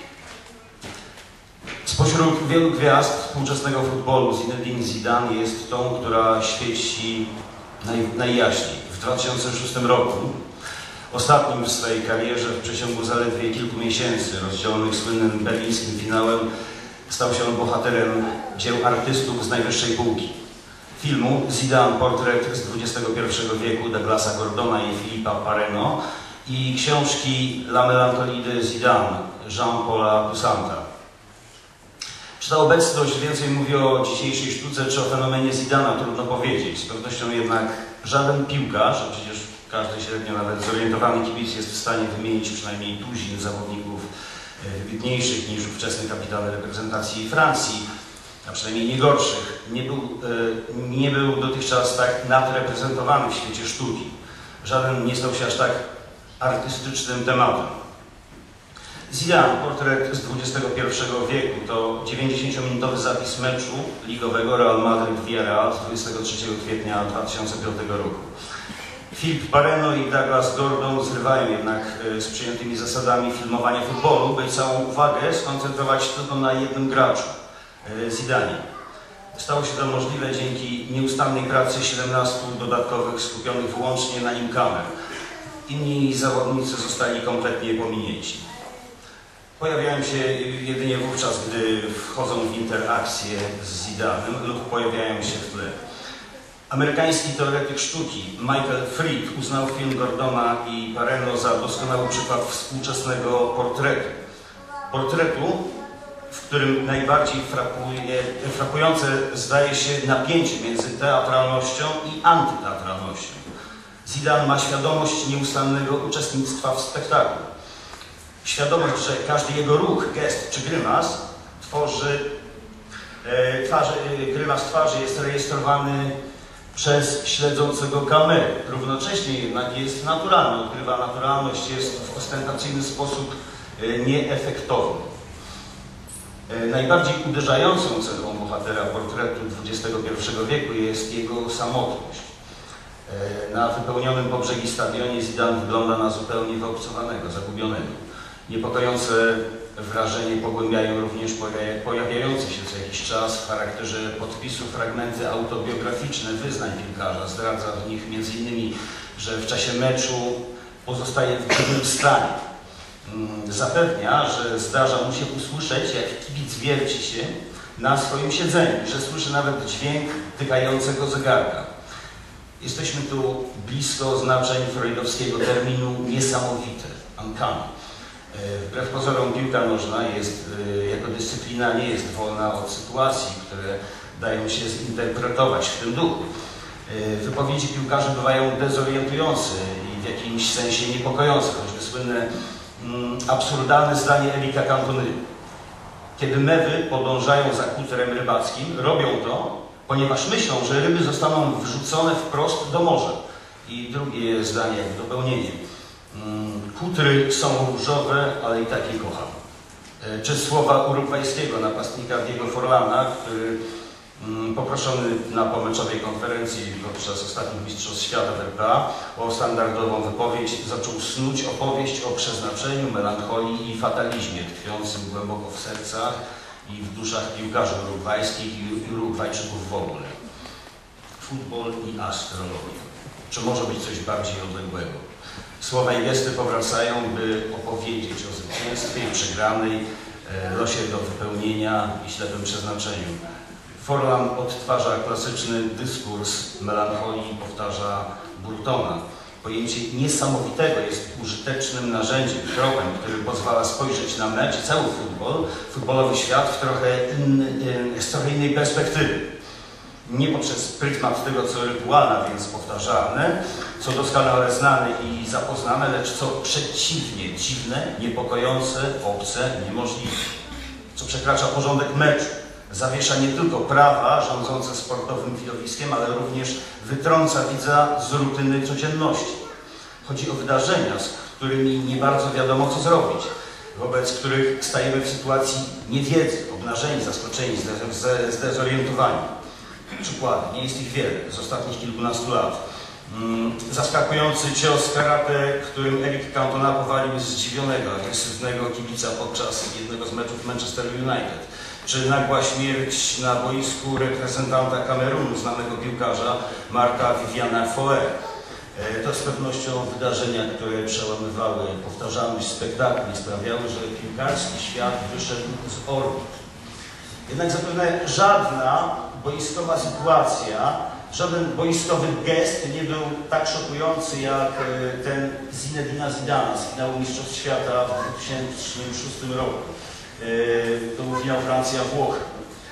Spośród wielu gwiazd współczesnego futbolu Zinedine Zidane jest tą, która świeci najjaśniej. W 2006 roku, ostatnim w swojej karierze, w przeciągu zaledwie kilku miesięcy, rozdzielonych słynnym berlińskim finałem, stał się on bohaterem dzieł artystów z najwyższej półki. Filmu Zidane, portret z XXI wieku Douglasa Gordona i Philippa Pareno i książki La Mélancolie de Zidane Jean-Paula Toussainta. Czy ta obecność więcej mówi o dzisiejszej sztuce, czy o fenomenie Zidana, trudno powiedzieć. Z pewnością jednak żaden piłkarz, a przecież każdy średnio nawet zorientowany kibic jest w stanie wymienić przynajmniej tuzin zawodników wybitniejszych niż ówczesny kapitan reprezentacji Francji, a przynajmniej nie gorszych. Nie był dotychczas tak nadreprezentowany w świecie sztuki. Żaden nie stał się aż tak artystycznym tematem. Zidane, portret z XXI wieku, to 90-minutowy zapis meczu ligowego Real Madrid-Villarreal z 23 kwietnia 2005 roku. Philippe Pareno i Douglas Gordon zrywają jednak z przyjętymi zasadami filmowania futbolu, by całą uwagę skoncentrować tylko na jednym graczu, Zidanie. Stało się to możliwe dzięki nieustannej pracy 17 dodatkowych skupionych wyłącznie na nim kamer. Inni zawodnicy zostali kompletnie pominięci. Pojawiają się jedynie wówczas, gdy wchodzą w interakcję z Zidanem lub pojawiają się w tle. Amerykański teoretyk sztuki Michael Fried uznał film Gordona i Pareno za doskonały przykład współczesnego portretu, w którym najbardziej frapujące zdaje się napięcie między teatralnością i antyteatralnością. Zidane ma świadomość nieustannego uczestnictwa w spektaklu. Świadomość, że każdy jego ruch, gest czy grymas grymas twarzy jest rejestrowany przez śledzącego kamery. Równocześnie jednak jest naturalny, odgrywa naturalność, jest w ostentacyjny sposób nieefektowny. Najbardziej uderzającą cechą bohatera portretu XXI wieku jest jego samotność. Na wypełnionym po brzegi stadionie Zidane wygląda na zupełnie wyobcowanego, zagubionego. Niepokojące Wrażenie pogłębiają również pojawiające się co jakiś czas w charakterze podpisu fragmenty autobiograficzne wyznań piłkarza. Zdradza w nich m.in., że w czasie meczu pozostaje w dziwnym stanie. Zapewnia, że zdarza mu się usłyszeć, jak kibic wierci się na swoim siedzeniu, że słyszy nawet dźwięk tykającego zegarka. Jesteśmy tu blisko oznaczeń freudowskiego terminu niesamowite, uncanny. Wbrew pozorom piłka nożna jest, jako dyscyplina nie jest wolna od sytuacji, które dają się zinterpretować w tym duchu. Wypowiedzi piłkarzy bywają dezorientujące i w jakimś sensie niepokojące, choćby słynne absurdalne zdanie Erika Cantony. Kiedy mewy podążają za kutrem rybackim, robią to, ponieważ myślą, że ryby zostaną wrzucone wprost do morza. I drugie zdanie, jak dopełnienie. Kutry są różowe, ale i tak je kocham. Czy słowa urugwajskiego napastnika Diego Forlana, który poproszony na pomeczowej konferencji podczas ostatnich Mistrzostw Świata w RPA o standardową wypowiedź zaczął snuć opowieść o przeznaczeniu, melancholii i fatalizmie tkwiącym głęboko w sercach i w duszach piłkarzy urugwajskich i Urugwajczyków w ogóle. Futbol i astrologia. Czy może być coś bardziej odległego? Słowa i gesty powracają, by opowiedzieć o zwycięstwie i przegranej, losie do wypełnienia i ślepym przeznaczeniu. Forlan odtwarza klasyczny dyskurs melancholii, powtarza Burtona. Pojęcie niesamowitego jest użytecznym narzędziem, tropem, który pozwala spojrzeć na mecz, cały futbol, futbolowy świat z trochę innej perspektywy. Nie poprzez pryzmat tego, co rytualne, więc powtarzalne, co doskonale znane i zapoznane, lecz co przeciwnie, dziwne, niepokojące, obce, niemożliwe. Co przekracza porządek meczu. Zawiesza nie tylko prawa rządzące sportowym widowiskiem, ale również wytrąca widza z rutyny codzienności. Chodzi o wydarzenia, z którymi nie bardzo wiadomo, co zrobić, wobec których stajemy w sytuacji niewiedzy, obnażeni, zaskoczeni, zdezorientowani. Przykłady, nie jest ich wiele, z ostatnich kilkunastu lat. Zaskakujący cios karate, którym Eric Cantona powalił zdziwionego, agresywnego kibica podczas jednego z meczów Manchester United. Czy nagła śmierć na boisku reprezentanta Kamerunu, znanego piłkarza Marka Viviana Foe. To z pewnością wydarzenia, które przełamywały powtarzalność spektakli i sprawiały, że piłkarski świat wyszedł z orbit. Jednak zapewne żadna boiskowa sytuacja, żaden boiskowy gest nie był tak szokujący jak ten Zinedina Zidana z finału Mistrzostw Świata w 2006 roku. To był finał Francja-Włochy.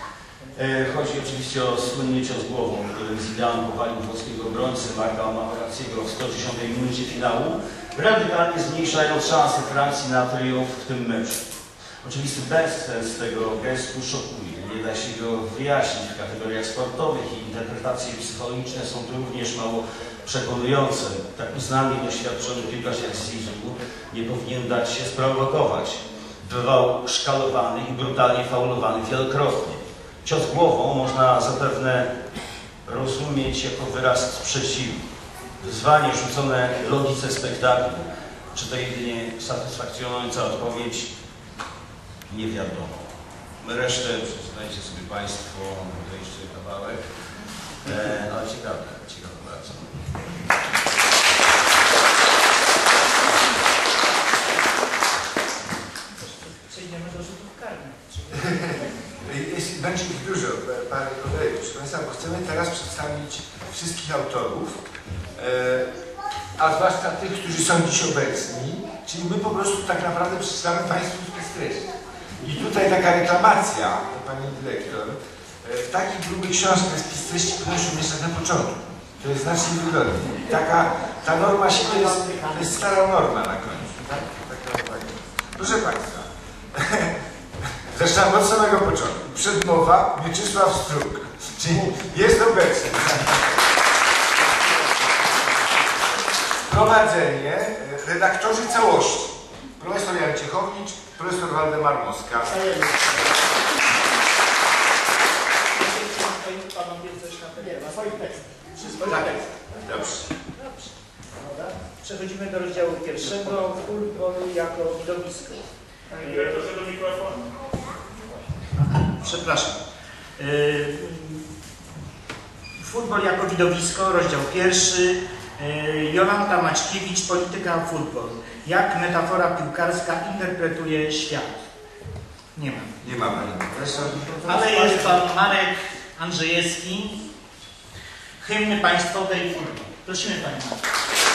Chodzi oczywiście o słynny cios głową, którym Zidane powalił włoskiego obrońcę Marka Materazziego w 110 minucie finału, radykalnie zmniejszając szanse Francji na triumf w tym meczu. Oczywiście bezsens tego gestu szokuje. Nie da się go wyjaśnić w kategoriach sportowych i interpretacje psychologiczne są tu również mało przekonujące. Tak znany i doświadczony piłkarz jak Zizou nie powinien dać się sprowokować. Bywał szkalowany i brutalnie faulowany wielokrotnie. Cios głową można zapewne rozumieć jako wyraz sprzeciwu. Wyzwanie rzucone logice spektaklu. Czy to jedynie satysfakcjonująca odpowiedź? Nie wiadomo. Resztę przeczytajcie sobie Państwo, to jeszcze kawałek, ale ciekawe bardzo. Przejdziemy do rzutów karnych. Będzie ich dużo, parę kolejów, proszę Państwa, bo chcemy teraz przedstawić wszystkich autorów, a zwłaszcza tych, którzy są dziś obecni, czyli my po prostu tak naprawdę przedstawiamy Państwu treść. I tutaj taka reklamacja do Pani Dyrektor. W takiej grubej książce spis treści powinien umieszczać na początku. To jest znacznie wygodniej. Ta norma się, to jest stara norma na końcu. Tak? Taka uwaga. Proszę Państwa, zaczynamy od samego początku. Przedmowa Mieczysław Struk, czyli jest obecny. Prowadzenie redaktorzy całości. Profesor Jan Ciechowicz, profesor Waldemar Moska. Panowie coś na swoich tekstach. Wszystko na tekst. Dobrze. Przechodzimy do rozdziału pierwszego. Futbol jako widowisko. Dyrektorze do mikrofonu. Przepraszam. Futbol jako widowisko, rozdział 1. Jolanta Maćkiewicz, polityka futbol. Jak metafora piłkarska interpretuje świat? Nie ma. Nie ma pani profesor. Ale jest pan Marek Andrzejewski, hymny państwowej futbol. Prosimy panie Marek.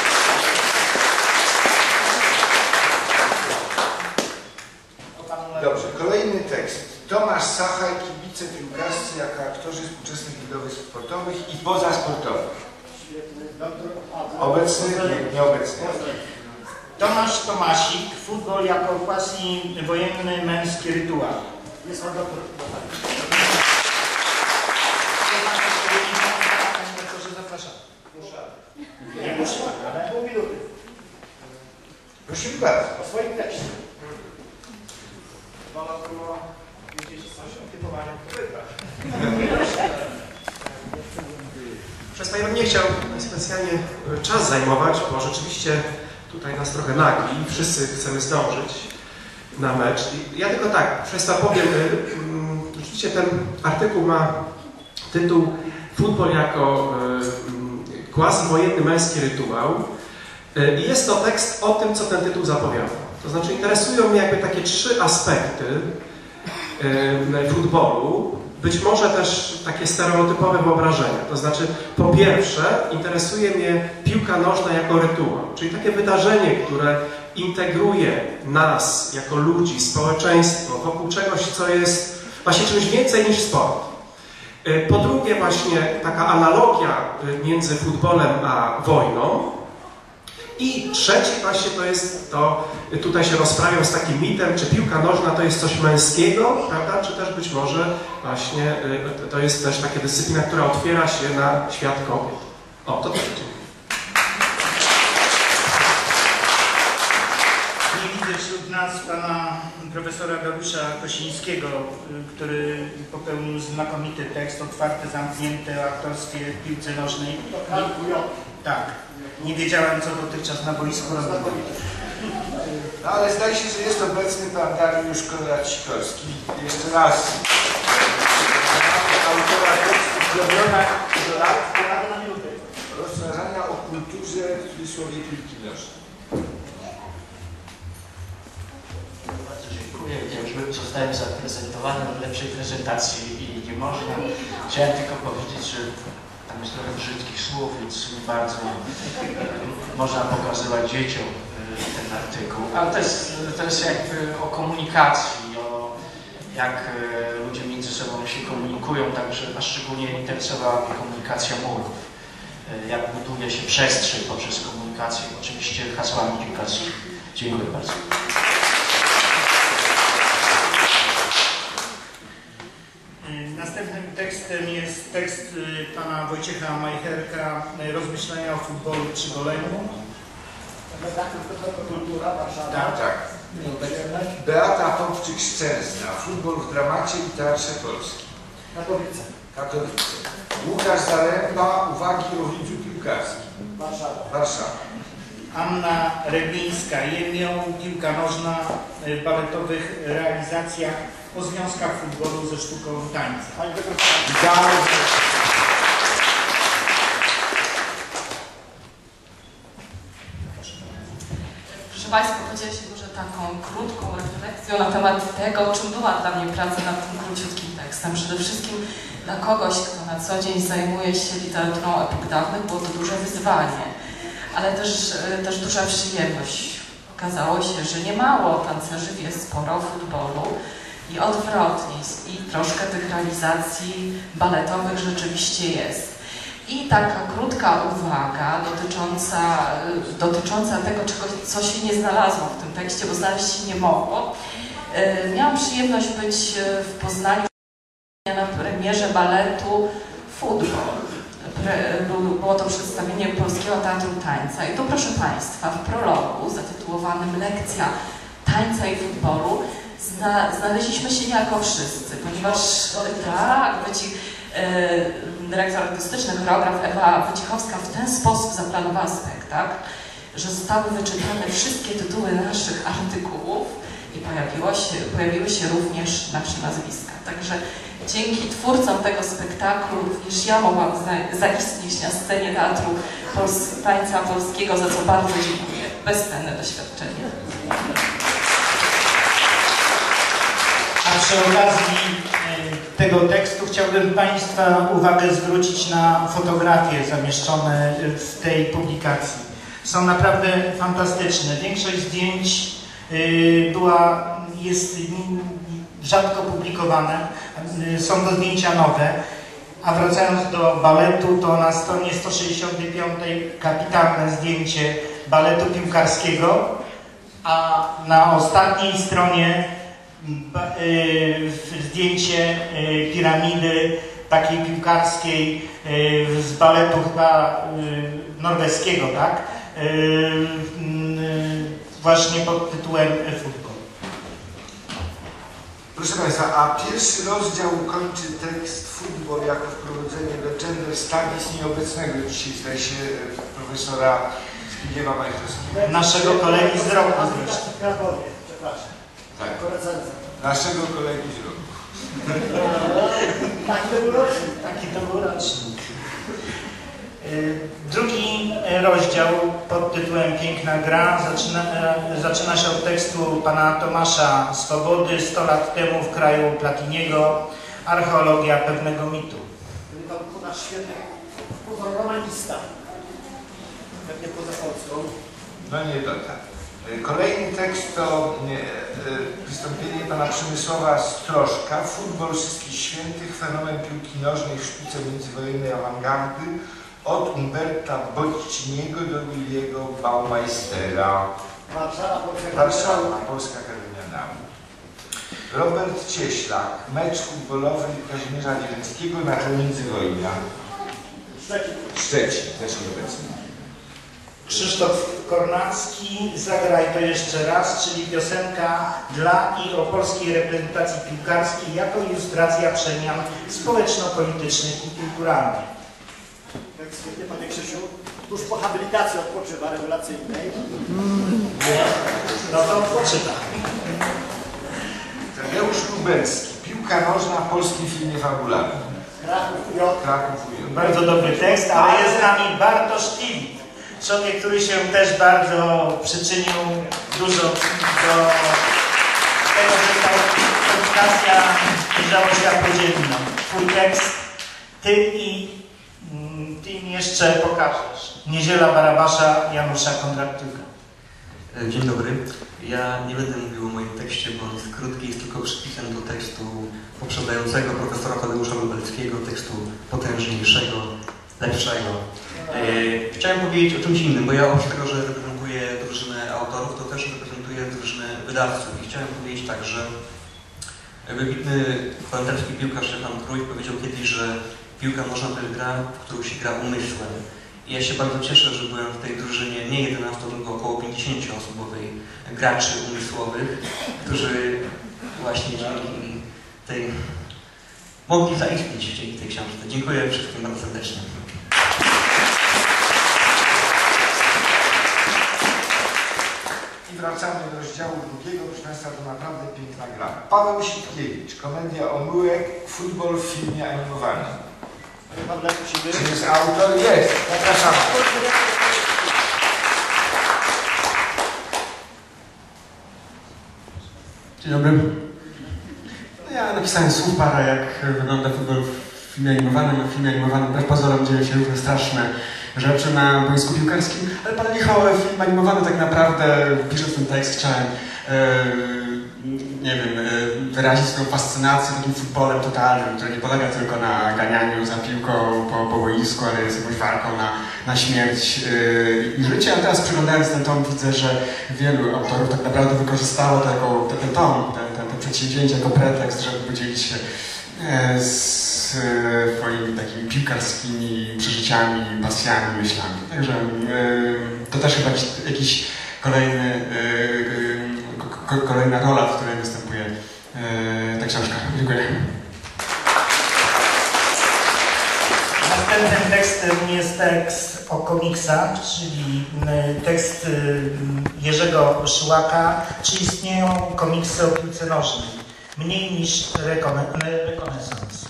Dobrze, kolejny tekst. Tomasz Sacha i kibice piłkarscy jako aktorzy współczesnych widowisk sportowych i pozasportowych. Obecny? Nie, nieobecny. Tomasz Tomasik, futbol jako quasi-wojenny męski rytuał. Jest pan doktor. Zapraszam. Nie muszę, ale Pół minuty. Prosimy bardzo. O swoim tekście. Wolał było wiedzieć coś o typowaniu koryta. Przez to ja bym nie chciał specjalnie czas zajmować, bo rzeczywiście tutaj nas trochę nagli i wszyscy chcemy zdążyć na mecz. Ja tylko tak, przez to powiem, rzeczywiście ten artykuł ma tytuł Futbol jako quasi-wojenny męski rytuał i jest to tekst o tym, co ten tytuł zapowiada. To znaczy interesują mnie jakby takie 3 aspekty futbolu, być może też takie stereotypowe wyobrażenia. To znaczy, po pierwsze, interesuje mnie piłka nożna jako rytuał, czyli takie wydarzenie, które integruje nas jako ludzi, społeczeństwo, wokół czegoś, co jest właśnie czymś więcej niż sport. Po drugie, właśnie taka analogia między futbolem a wojną. I trzeci właśnie to jest to, tutaj się rozprawiam z takim mitem, czy piłka nożna to jest coś męskiego, prawda, czy też być może właśnie to jest też taka dyscyplina, która otwiera się na świat kobiet. O, to też dziękuję. nie widzę wśród nas pana profesora Dariusza Kosińskiego, który popełnił znakomity tekst, otwarty, zamknięty o aktorstwie w piłce nożnej. Tak. Nie wiedziałem, co dotychczas na boisku robił. No ale zdaje się, że jest obecny pan Dariusz Konrad-Sikorski. Jeszcze raz. Autora tekstu zrobiona do lat rozważania o kulturze, w cudzysłowie, piłki nożnej. Bardzo dziękuję. Już zostałem zaprezentowany w lepszej prezentacji i nie można. Chciałem tylko powiedzieć, że tam jest trochę brzydkich słów, więc nie bardzo można pokazywać dzieciom ten artykuł. Ale to jest jakby o komunikacji, o jak ludzie między sobą się komunikują, także a szczególnie interesowała mnie komunikacja murów. Jak buduje się przestrzeń poprzez komunikację, oczywiście hasłami piłkarskimi. Dziękuję bardzo. Następnym tekstem jest tekst pana Wojciecha Majcherka, Rozmyślenia o futbolu przy goleniu. Kultura, Warszawa. Tak. Beata Tomczyk-Szczęsna, futbol w dramacie i teatrze polskim. Katowice. Łukasz Zaręba, uwagi o widzu piłkarskim. Warszawa. Anna Rebińska, Jemioł, piłka nożna w baletowych realizacjach o związkach futbolu ze sztuką tańca. Proszę Państwa, podzielę się może taką krótką refleksją na temat tego, czym była dla mnie praca nad tym króciutkim tekstem. Przede wszystkim dla kogoś, kto na co dzień zajmuje się literaturą epok dawnych, było to duże wyzwanie, ale też duża przyjemność. Okazało się, że niemało tancerzy wie sporo o futbolu i odwrotnie, i troszkę tych realizacji baletowych rzeczywiście jest. I taka krótka uwaga dotycząca tego, co się nie znalazło w tym tekście, bo znaleźć się nie mogło. Miałam przyjemność być w Poznaniu na premierze baletu Futbol. Było to przedstawienie Polskiego Teatru Tańca. I tu, proszę Państwa, w prologu zatytułowanym Lekcja tańca i futbolu znaleźliśmy się niejako wszyscy, ponieważ tak, dyrektor artystyczny, choreograf Ewa Wyciechowska w ten sposób zaplanowała spektakl, że zostały wyczytane wszystkie tytuły naszych artykułów i pojawiły się również nasze nazwiska. Także dzięki twórcom tego spektaklu również ja mogłam zaistnieć na scenie Teatru Tańca Polskiego, za co bardzo dziękuję. Bezcenne doświadczenie. A przy okazji tego tekstu chciałbym Państwa uwagę zwrócić na fotografie zamieszczone w tej publikacji. Są naprawdę fantastyczne. Większość zdjęć jest rzadko publikowane, są to zdjęcia nowe. A wracając do baletu, to na stronie 165 kapitalne zdjęcie baletu piłkarskiego, a na ostatniej stronie zdjęcie piramidy takiej piłkarskiej z baletu chyba norweskiego, tak? Właśnie pod tytułem Futbol. Proszę Państwa, a pierwszy rozdział kończy tekst Futbol jako wprowadzenie do gender studies nieobecnego dzisiaj, zdaje się, profesora Zbigniewa Majchrowskiego. Naszego kolegi z roku zresztą. Przepraszam. Tak. Naszego kolegi z roku. Taki to był rocznik. Drugi rozdział pod tytułem Piękna gra zaczyna się od tekstu pana Tomasza Swobody 100 lat temu w kraju Platiniego. Archeologia pewnego mitu. To nasz świetny romanista. Pewnie poza Polską. No nie, to tak. Kolejny tekst to wystąpienie pana Przemysława Stroszka. Futbol wszystkich świętych, fenomen piłki nożnej w sztuce międzywojennej awangardy od Umberta Bocciniego do Williego Baumeistera. Warszawa, Polska Akademia Nauk. Robert Cieślak. Mecz futbolowy Kazimierza Wierzęckiego na tle międzywojnia. Szczecin, też nieobecny. Krzysztof Kornacki, Zagraj to jeszcze raz, czyli piosenka dla i o polskiej reprezentacji piłkarskiej jako ilustracja przemian społeczno-politycznych i kulturalnych. Tak świetnie, panie Krzysiu. Tuż po habilitacji odpoczywa rewelacyjnej. No to odpoczywa. Tadeusz Lubelski. Piłka nożna w polskim filmie fabularnym. Kraków UJ. Bardzo dobry tekst, ale jest z nami Bartosz Tiwit. Człowiek, który się też bardzo przyczynił dużo do tego, że ta publikacja ujrzała światło dzienne. Twój tekst, ty im jeszcze pokażesz. Niedziela Barabasza Janusza Kondratyka. Dzień dobry. Ja nie będę mówił o moim tekście, bo on jest krótki, jest tylko przypisem do tekstu poprzedzającego profesora Tadeusza Lubelskiego, tekstu potężniejszego, lepszego. Chciałem powiedzieć o czymś innym, bo ja oprócz tego, że reprezentuję drużynę autorów, to też reprezentuję drużynę wydawców. I chciałem powiedzieć tak, że wybitny holenderski piłkarz Stefan Cruyff powiedział kiedyś, że piłka nożna to jest gra, w którą się gra umysłem. I ja się bardzo cieszę, że byłem w tej drużynie nie 11, tylko około 50-osobowej graczy umysłowych, którzy właśnie dzięki tej mogli zaistnieć dzięki tej książce. Dziękuję wszystkim bardzo serdecznie. I wracamy do rozdziału drugiego, proszę Państwa, to naprawdę piękna gra. Paweł Sitkiewicz, komedia Omyłek, futbol w filmie animowanym. Czy jest autor? Jest. Zapraszamy. Dzień dobry. No ja napisałem słów parę, jak wygląda futbol w filmie animowanym. W filmie animowanym wbrew pozorom dzieją się różne straszne rzeczy na boisku piłkarskim, ale pan Michał, film animowany tak naprawdę, pisząc ten tekst, chciałem nie wiem, wyrazić swoją fascynację takim futbolem totalnym, który nie polega tylko na ganianiu za piłką po boisku, ale jest jakąś walką na śmierć i życie. A teraz przyglądając ten tom widzę, że wielu autorów tak naprawdę wykorzystało ten tom, te przedsięwzięcie jako pretekst, żeby podzielić się swoimi takimi piłkarskimi przeżyciami, pasjami, myślami. Także to też chyba jakiś kolejna rola, w której występuje ta książka. Dziękuję. Następnym tekstem jest tekst o komiksach, czyli tekst Jerzego Szyłaka. Czy istnieją komiksy o piłce nożnej? Mniej niż rekonesans.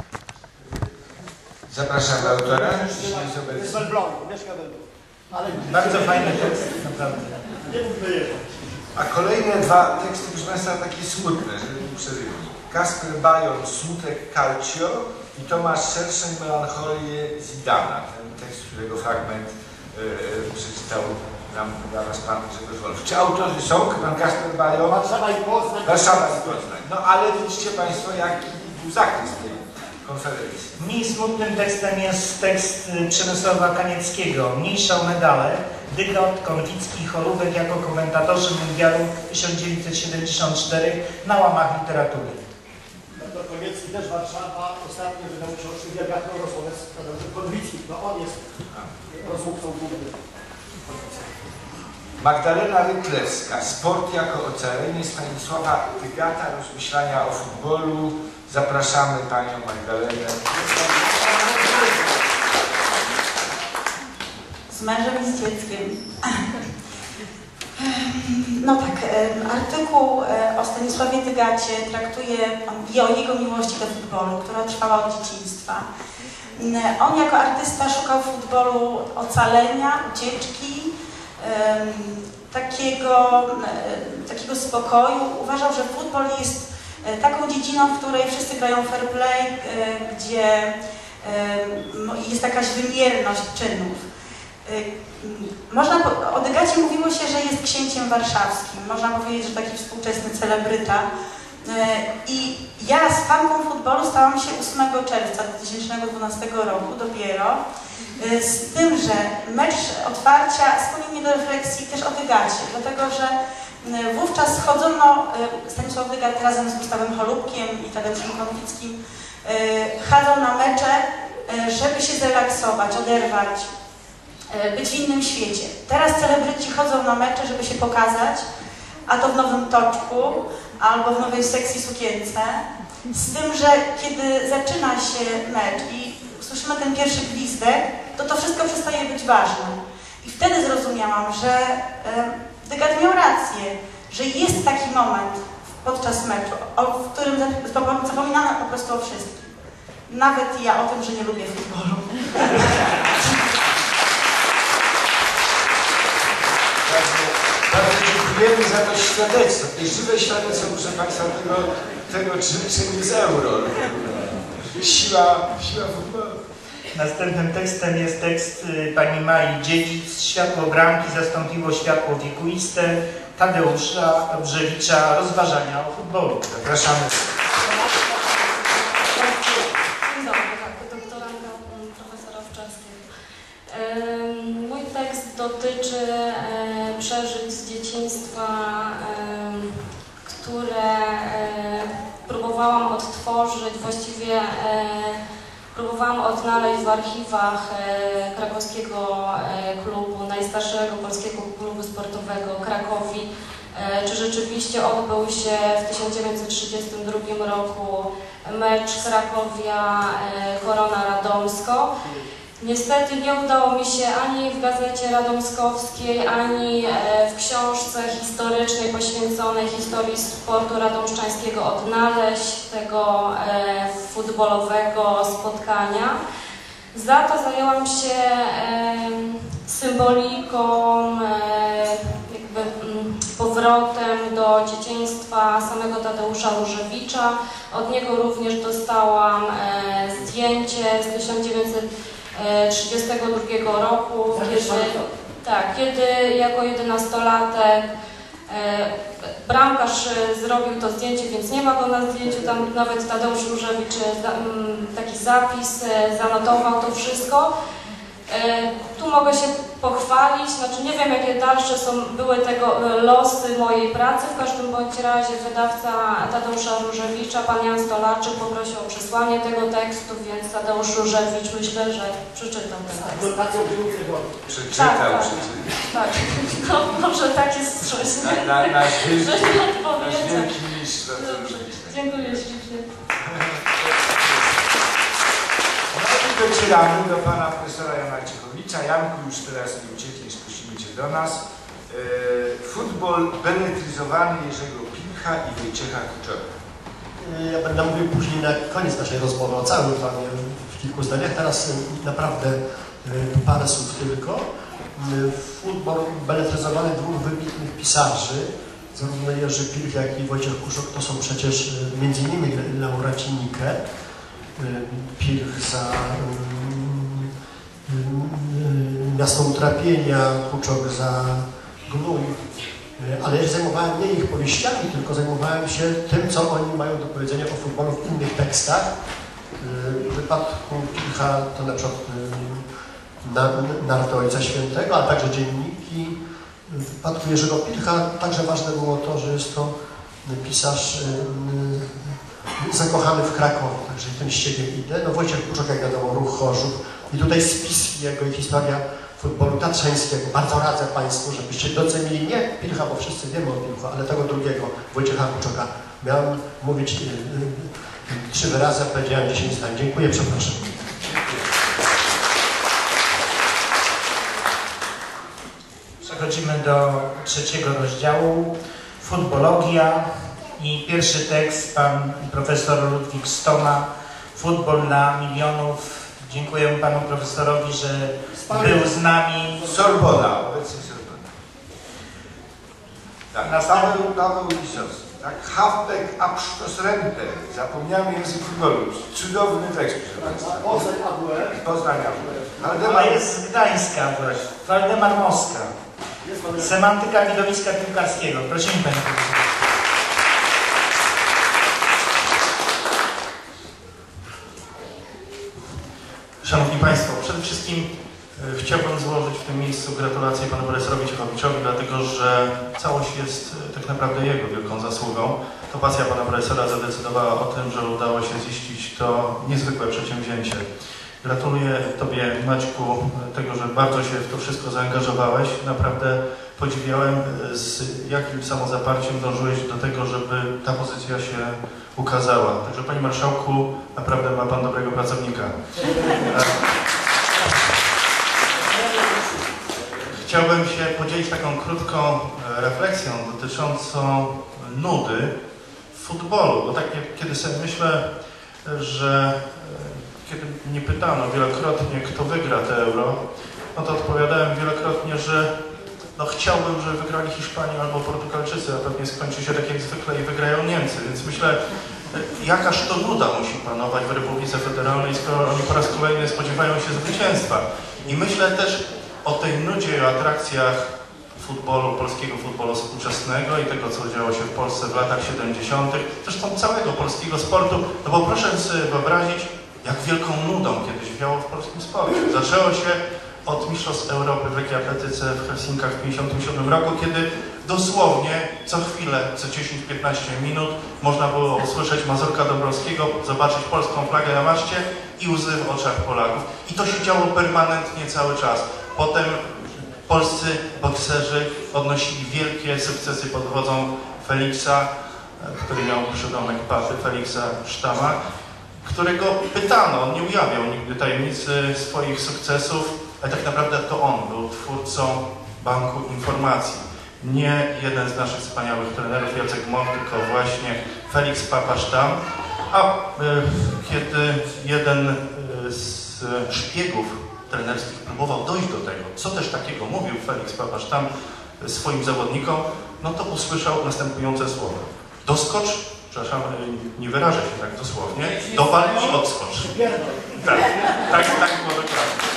Zapraszam do autora. Jest w Elblągu, mieszka w Elblągu. Bardzo fajny tekst, naprawdę. Nie mógłby jechać. A kolejne dwa teksty, proszę Państwa, takie smutne, żeby nie przerywać. Kasper Bajon, Smutek Calcio i Tomasz Szerszeń, Melancholię Zidana. Ten tekst, którego fragment przeczytał nam dla nas pan Grzegorz Wolf. Czy autorzy są? Pan Kasper Bajon? Warszawa i Poznań. Warszawa i Poznań. No ale widzicie Państwo, jaki był zakres tej konferencji. Mniej smutnym tekstem jest tekst Przemysława Kanieckiego. Mniejsza o medale. Dygot, Konwicki i Chorówek jako komentatorzy mundialu 1974 na łamach literatury. Doktor Koniecki też Warszawa. Ostatnio wydał książkę Wielgachną Rosłowec, Konwicki. No on jest rozmówcą głównym. Magdalena Ryklewska, Sport jako ocalenie, Stanisława Tygata, Rozmyślania o futbolu. Zapraszamy Panią Magdalenę. Z mężem i z dzieckiem. No tak, artykuł o Stanisławie Tygacie traktuje i o jego miłości do futbolu, która trwała od dzieciństwa. On jako artysta szukał w futbolu ocalenia, ucieczki, takiego spokoju. Uważał, że futbol jest taką dziedziną, w której wszyscy grają fair play, gdzie jest jakaś wymierność czynów. O Dygacie mówiło się, że jest księciem warszawskim. Można powiedzieć, że taki współczesny celebryta. I ja z fanką futbolu stałam się 8 czerwca 2012 roku dopiero. Z tym, że mecz otwarcia skłonił mnie do refleksji też o Dygacie, dlatego że wówczas schodzono, Stanisław Dygat razem z Gustawem Holubkiem i Tadeuszem Konwickim chadzą na mecze, żeby się zrelaksować, oderwać, być w innym świecie. Teraz celebryci chodzą na mecze, żeby się pokazać, a to w nowym toczku albo w nowej seksji sukience. Z tym, że kiedy zaczyna się mecz i słyszymy ten pierwszy gwizdek, to wszystko przestaje być ważne. I wtedy zrozumiałam, że Dygat miał rację, że jest taki moment podczas meczu, w którym zapominamy po prostu o wszystkim. Nawet ja o tym, że nie lubię futbolu. Bardzo dziękujemy za to świadectwo, to żywe świadectwo, proszę Państwa, tego czym jest euro. Siła futbolu. Następnym tekstem jest tekst pani Marii Dziedzic. Światło bramki zastąpiło światło wiekuiste Tadeusza Brzewicza. Rozważania o futbolu. Zapraszamy. Dzień dobry, tak, doktoranta profesora Wczewskiego. Mój tekst dotyczy przeżyć z dzieciństwa, które próbowałam odtworzyć, właściwie próbowałam odnaleźć w archiwach krakowskiego klubu, najstarszego polskiego klubu sportowego Krakowi, czy rzeczywiście odbył się w 1932 roku mecz Krakowia-Korona Radomsko. Niestety nie udało mi się ani w Gazecie Radomskowskiej, ani w książce historycznej poświęconej historii sportu radomszczańskiego odnaleźć tego futbolowego spotkania. Za to zajęłam się symboliką, jakby powrotem do dzieciństwa samego Tadeusza Różewicza. Od niego również dostałam zdjęcie z 1932 roku, kiedy jako 11-latek bramkarz zrobił to zdjęcie, więc nie ma go na zdjęciu, tam nawet Tadeusz Różewicz taki zapis zanotował to wszystko. Tu mogę się pochwalić, znaczy nie wiem jakie dalsze były tego losy mojej pracy, w każdym bądź razie wydawca Tadeusza Różewicza, pan Jan Stolaczyk, poprosił o przesłanie tego tekstu, więc Tadeusz Różewicz myślę, że przeczytał ten tekst. Tak, no może tak jest coś, że nie odpowiedział. Dziękuję ślicznie. docieramy do pana profesora Jana Ciechowicza. Janku, już teraz nie uciekniesz, prosimy cię do nas. Futbol benetryzowany Jerzego Pilcha i Wojciecha Kuczora. Ja będę mówił później na koniec naszej rozmowy o całym planie w kilku zdaniach. Teraz naprawdę parę słów tylko. Futbol beletryzowany dwóch wybitnych pisarzy, zarówno Jerzy Pilch, jak i Wojciech Kuczok, to są przecież m.in. laureaci Nike. Pilch za Miasto Utrapienia, Kuczok za Gnój. Ale ja się zajmowałem nie ich powieściami, tylko zajmowałem się tym, co oni mają do powiedzenia o futbolu w innych tekstach. W wypadku Pilcha to na przykład Narty Ojca Świętego, a także dzienniki. W wypadku Jerzego Pilcha także ważne było to, że jest to pisarz zakochany w Krakowie, także tym ściegiem idę. No Wojciech Kuczok, jak wiadomo, Ruch Chorzów. I tutaj spis jego i historia futbolu tatrzańskiego. Bardzo radzę Państwu, żebyście docenili nie Pilcha, bo wszyscy wiemy o Pilchu, ale tego drugiego, Wojciecha Kuczoka. Miałem mówić 3 wyrazy, a powiedziałem 10 zdań. Dziękuję, przepraszam. Przechodzimy do 3. rozdziału. Futbologia i pierwszy tekst, pan profesor Ludwik Stoma. Futbol dla milionów. Dziękuję panu profesorowi, że był z nami. Sorbona, obecnie Sorbona. Tak, Paweł Lisowski. Tak, Halfback Abstoßrente. Zapomniałem język futbolu. Cudowny tekst, proszę państwa. Poznań AWF. Ale jest z Gdańska, Waldemar Moska. Semantyka widowiska piłkarskiego. Prosimy panie profesorze. Szanowni Państwo, przede wszystkim chciałbym złożyć w tym miejscu gratulacje panu profesorowi Ciechowiczowi, dlatego że całość jest tak naprawdę jego wielką zasługą. To pasja pana profesora zadecydowała o tym, że udało się ziścić to niezwykłe przedsięwzięcie. Gratuluję Tobie, Maćku, tego, że bardzo się w to wszystko zaangażowałeś. Naprawdę podziwiałem, z jakim samozaparciem dążyłeś do tego, żeby ta pozycja się ukazała. Także Panie Marszałku, naprawdę ma Pan dobrego pracownika. Chciałbym się podzielić taką krótką refleksją dotyczącą nudy w futbolu, bo tak kiedy sobie myślę, że kiedy mnie pytano wielokrotnie, kto wygra te Euro, no to odpowiadałem wielokrotnie, że no chciałbym, żeby wygrali Hiszpanie albo Portugalczycy, a pewnie skończy się tak jak zwykle i wygrają Niemcy, więc myślę, jakaż to nuda musi panować w Republice Federalnej, skoro oni po raz kolejny spodziewają się zwycięstwa. I myślę też o tej nudzie i o atrakcjach futbolu, polskiego futbolu współczesnego i tego, co działo się w Polsce w latach 70., zresztą całego polskiego sportu, no bo proszę sobie wyobrazić, jak wielką nudą kiedyś wiało w polskim sporcie. Zaczęło się od Mistrzostw Europy w lekkiej atletyce w Helsinkach w 1957 roku, kiedy dosłownie co chwilę, co 10-15 minut można było usłyszeć Mazurka Dąbrowskiego, zobaczyć polską flagę na maszcie i łzy w oczach Polaków. I to się działo permanentnie cały czas. Potem polscy bokserzy odnosili wielkie sukcesy pod wodzą Feliksa, który miał przydomek papy, Feliksa Sztama, którego pytano, on nie ujawniał nigdy tajemnicy swoich sukcesów, ale tak naprawdę to on był twórcą Banku Informacji. Nie jeden z naszych wspaniałych trenerów, Jacek Mąk, tylko właśnie Feliks Papa-Sztam. A kiedy jeden z szpiegów trenerskich próbował dojść do tego, co też takiego mówił Feliks Papa-Sztam swoim zawodnikom, no to usłyszał następujące słowa. Doskocz, przepraszam, nie wyrażę się tak dosłownie, dowal i odskocz. Tak było dokładnie.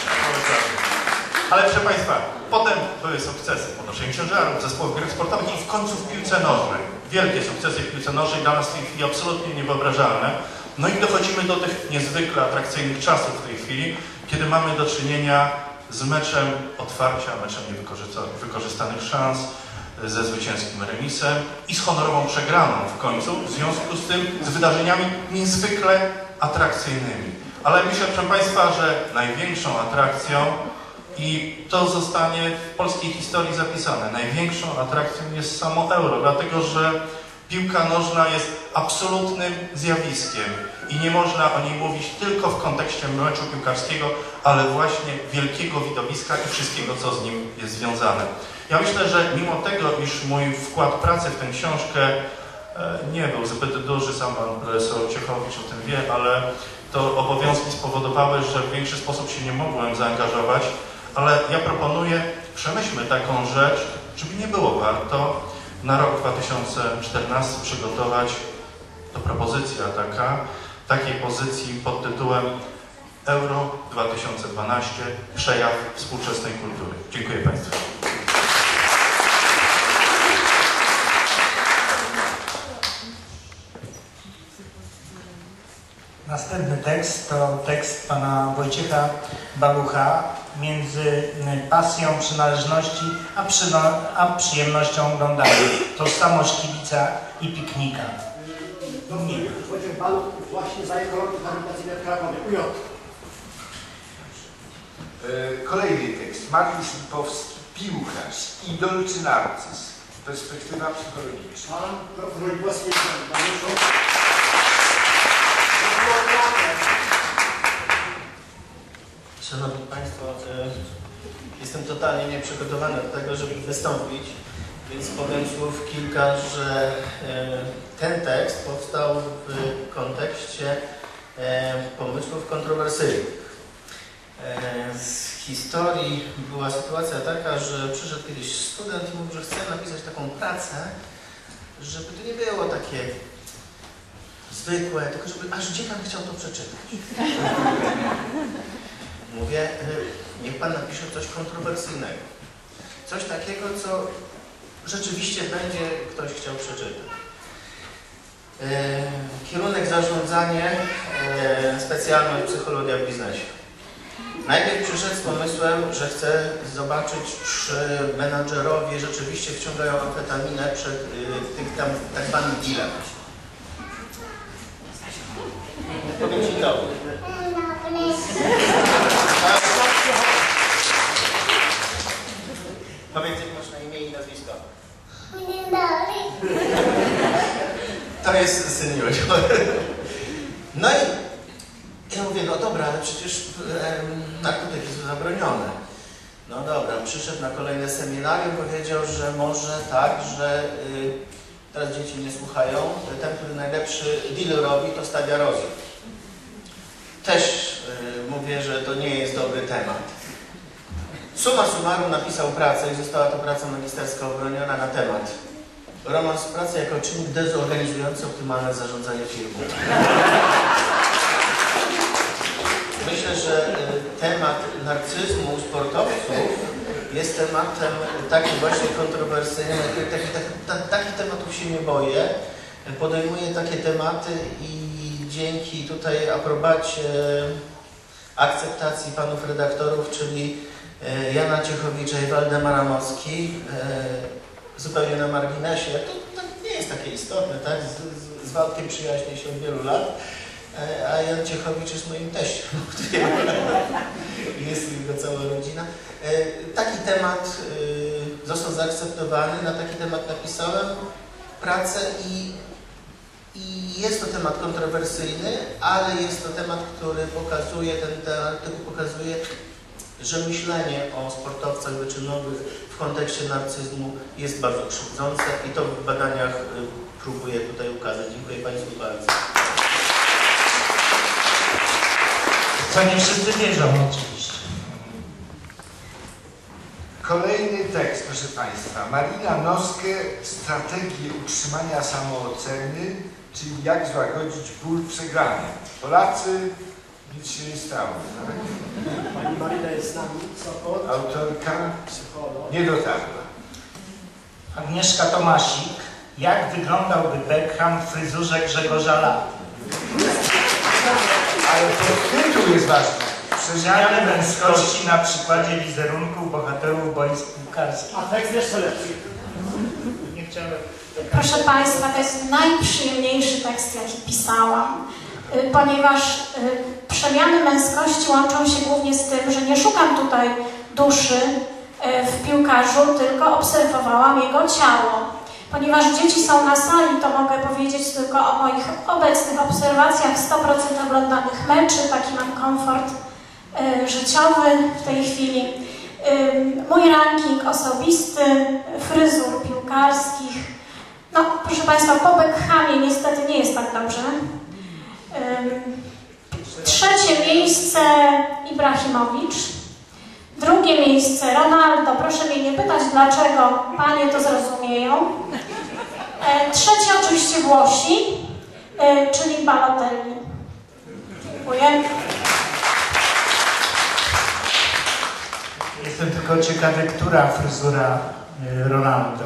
Ale proszę Państwa, potem były sukcesy w podnoszeniu ciężarów, w zespołach grach sportowych i w końcu w piłce nożnej. Wielkie sukcesy w piłce nożnej, dla nas w tej chwili absolutnie niewyobrażalne. No i dochodzimy do tych niezwykle atrakcyjnych czasów w tej chwili, kiedy mamy do czynienia z meczem otwarcia, meczem niewykorzystanych szans, ze zwycięskim remisem i z honorową przegraną w końcu, w związku z tym z wydarzeniami niezwykle atrakcyjnymi. Ale myślę, proszę Państwa, że największą atrakcją, i to zostanie w polskiej historii zapisane, największą atrakcją jest samo euro, dlatego że Piłka nożna jest absolutnym zjawiskiem i nie można o niej mówić tylko w kontekście meczu piłkarskiego, ale właśnie wielkiego widowiska i wszystkiego, co z nim jest związane. Ja myślę, że mimo tego, iż mój wkład pracy w tę książkę nie był zbyt duży, sam pan profesor Ciechowicz o tym wie, ale to obowiązki spowodowały, że w większy sposób się nie mogłem zaangażować, ale ja proponuję, przemyślmy taką rzecz, żeby nie było warto na rok 2014 przygotować, to propozycja takiej pozycji pod tytułem Euro 2012 – przejaw współczesnej kultury. Dziękuję Państwu. Następny tekst to tekst pana Wojciecha Balucha między pasją przynależności a przyjemnością oglądania. Tożsamość kibica i piknika. Wojciech Baluch właśnie zajechał rehabilitacyjne w Krakowie. Kolejny tekst. Mariusz Lipowski, piłkarz, idol czy narcyz? Perspektywa psychologiczna. Pan profesor Lipowski, Szanowni Państwo, jestem totalnie nieprzygotowany do tego, żeby wystąpić, więc powiem słów kilka, że ten tekst powstał w kontekście pomysłów kontrowersyjnych. Z historii była sytuacja taka, że przyszedł kiedyś student i mówił, że chce napisać taką pracę, żeby to nie było takie zwykłe, tylko żeby aż gdzie Pan chciał to przeczytać. Mówię, niech Pan napisze coś kontrowersyjnego. Coś takiego, co rzeczywiście będzie ktoś chciał przeczytać. Kierunek zarządzanie, specjalność psychologia w biznesie. Najpierw przyszedł z pomysłem, że chce zobaczyć, czy menadżerowie rzeczywiście wciągają amfetaminę przed tych tam tak zwanym dealem. Powiem Ci to. Powiedz, jak masz na imię i nazwisko. To jest syn Józio. No i ja mówię, no dobra, ale przecież narkotyki są zabronione. No dobra, przyszedł na kolejne seminarium, powiedział, że może tak, że teraz dzieci nie słuchają, ten, który najlepszy deal robi, to stawia rogi. Też mówię, że to nie jest dobry temat. Summa summarum napisał pracę i została to praca magisterska obroniona na temat romans pracy jako czynnik dezorganizujący optymalne zarządzanie firmą. Myślę, że temat narcyzmu sportowców jest tematem takim właśnie kontrowersyjnym. Takich tematów się nie boję. Podejmuję takie tematy i dzięki tutaj aprobacie, akceptacji panów redaktorów, czyli Jana Ciechowicza i Waldemara Mocki, zupełnie na marginesie. To nie jest takie istotne, tak? Z Waldkiem przyjaźnię się od wielu lat, a Jan Ciechowicz jest moim teściem, jest jego cała rodzina. Taki temat został zaakceptowany, na taki temat napisałem pracę i jest to temat kontrowersyjny, ale jest to temat, który pokazuje, ten artykuł pokazuje, że myślenie o sportowcach wyczynowych w kontekście narcyzmu jest bardzo krzywdzące i to w badaniach próbuję tutaj ukazać. Dziękuję Państwu bardzo. Co nie wszyscy wierzą oczywiście. Kolejny tekst, proszę Państwa. Marina Noskę, strategie utrzymania samooceny, czyli jak złagodzić ból przegrany. Polacy, nic się nie stało. Pani Marina jest z nami, Sopot. Autorka nie dotarła. Agnieszka Tomasik. Jak wyglądałby Beckham w fryzurze Grzegorza Lat? Ale to tytuł jest ważny. Przemiany męskości na przykładzie wizerunku bohaterów boisk piłkarskich. A tekst jeszcze lepszy. Nie chciałem... Proszę Państwa, to jest najprzyjemniejszy tekst, jaki pisałam, ponieważ przemiany męskości łączą się głównie z tym, że nie szukam tutaj duszy w piłkarzu, tylko obserwowałam jego ciało. Ponieważ dzieci są na sali, to mogę powiedzieć tylko o moich obecnych obserwacjach. 100% oglądanych meczy, taki mam komfort życiowy w tej chwili. Mój ranking osobisty, fryzur piłkarskich. No, proszę Państwa, po Beckhamie niestety nie jest tak dobrze. Trzecie miejsce Ibrahimowicz. Drugie miejsce Ronaldo. Proszę mnie nie pytać, dlaczego Panie to zrozumieją. Trzecie oczywiście Włosi, czyli Balotelli. Dziękuję. Jestem tylko ciekawy, która fryzura Ronaldo.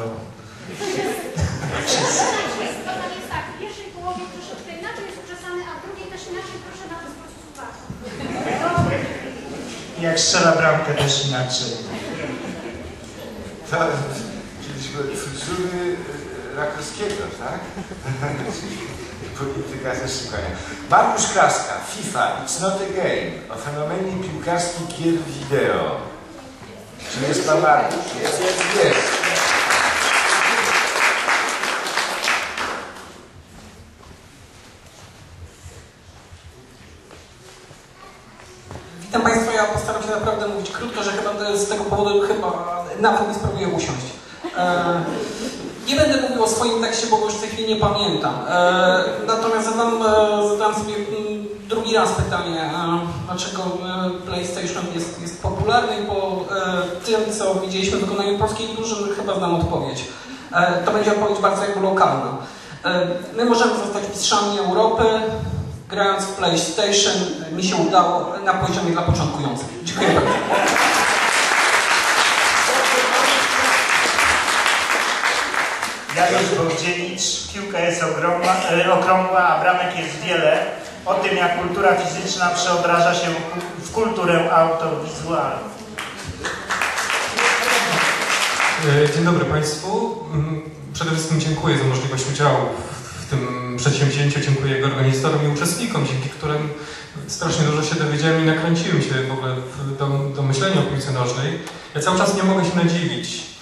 Pytanie jest tak, w pierwszej połowie troszeczkę inaczej jest uczesany, a w drugiej też inaczej, proszę na to zwrócić uwagę. Jak strzela bramkę też inaczej. To kiedyś były fryzury Rakowskiego, tak? Polityka ze szukania. Mariusz Kraska, FIFA, It's Not a Game, o fenomenie piłkarskich gier wideo. Czy jest pan Mariusz? Jest. Witam Państwa, ja postaram się naprawdę mówić krótko, że chyba z tego powodu nawet nie spróbuję usiąść. Nie będę mówił o swoim tekście, bo go już w tej chwili nie pamiętam. Natomiast zadam sobie drugi raz pytanie, dlaczego PlayStation jest popularny. Po tym, co widzieliśmy w wykonaniu polskiej drużyny, chyba znam odpowiedź. To będzie odpowiedź bardzo jakby lokalna. My możemy zostać mistrzami Europy, grając w PlayStation. Mi się udało na poziomie dla początkujących. Dziękuję bardzo. Janusz Bogdziewicz, piłka jest okrągła, a bramek jest wiele. O tym, jak kultura fizyczna przeobraża się w kulturę autowizualną. Dzień dobry Państwu. Przede wszystkim dziękuję za możliwość udziału w tym przedsięwzięciu. Dziękuję jego organizatorom i uczestnikom, dzięki którym strasznie dużo się dowiedziałem i nakręciłem się w ogóle do myślenia o piłce nożnej. Ja cały czas nie mogę się nadziwić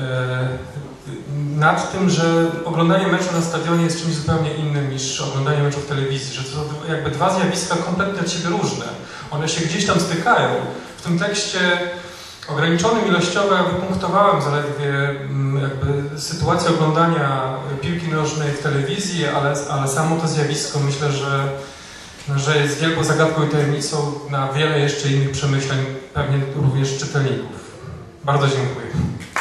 nad tym, że oglądanie meczu na stadionie jest czymś zupełnie innym niż oglądanie meczu w telewizji, że to są jakby dwa zjawiska kompletnie od siebie różne. One się gdzieś tam stykają. W tym tekście ograniczonym ilościowo ja wypunktowałem zaledwie jakby sytuację oglądania piłki nożnej w telewizji, ale samo to zjawisko myślę, że jest wielką zagadką i tajemnicą na wiele jeszcze innych przemyśleń, pewnie również czytelników. Bardzo dziękuję.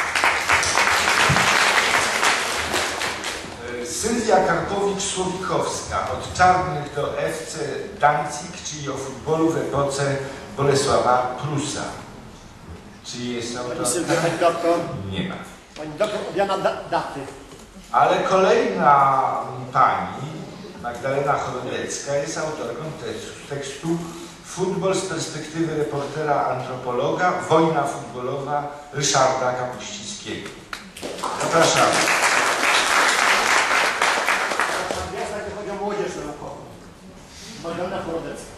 Sylwia Karpowicz-Słowikowska, od czarnych do FC Danzig, czyli o futbolu w epoce Bolesława Prusa. Czy jest autorka? Pani doktor? Nie ma. Pani doktor Diana Daty. Ale kolejna pani, Magdalena Chorodecka, jest autorką tekstu Futbol z perspektywy reportera antropologa, wojna futbolowa Ryszarda Kapuścińskiego. Zapraszamy. Chodzi o młodzież naukową. Magdalena Chorodecka.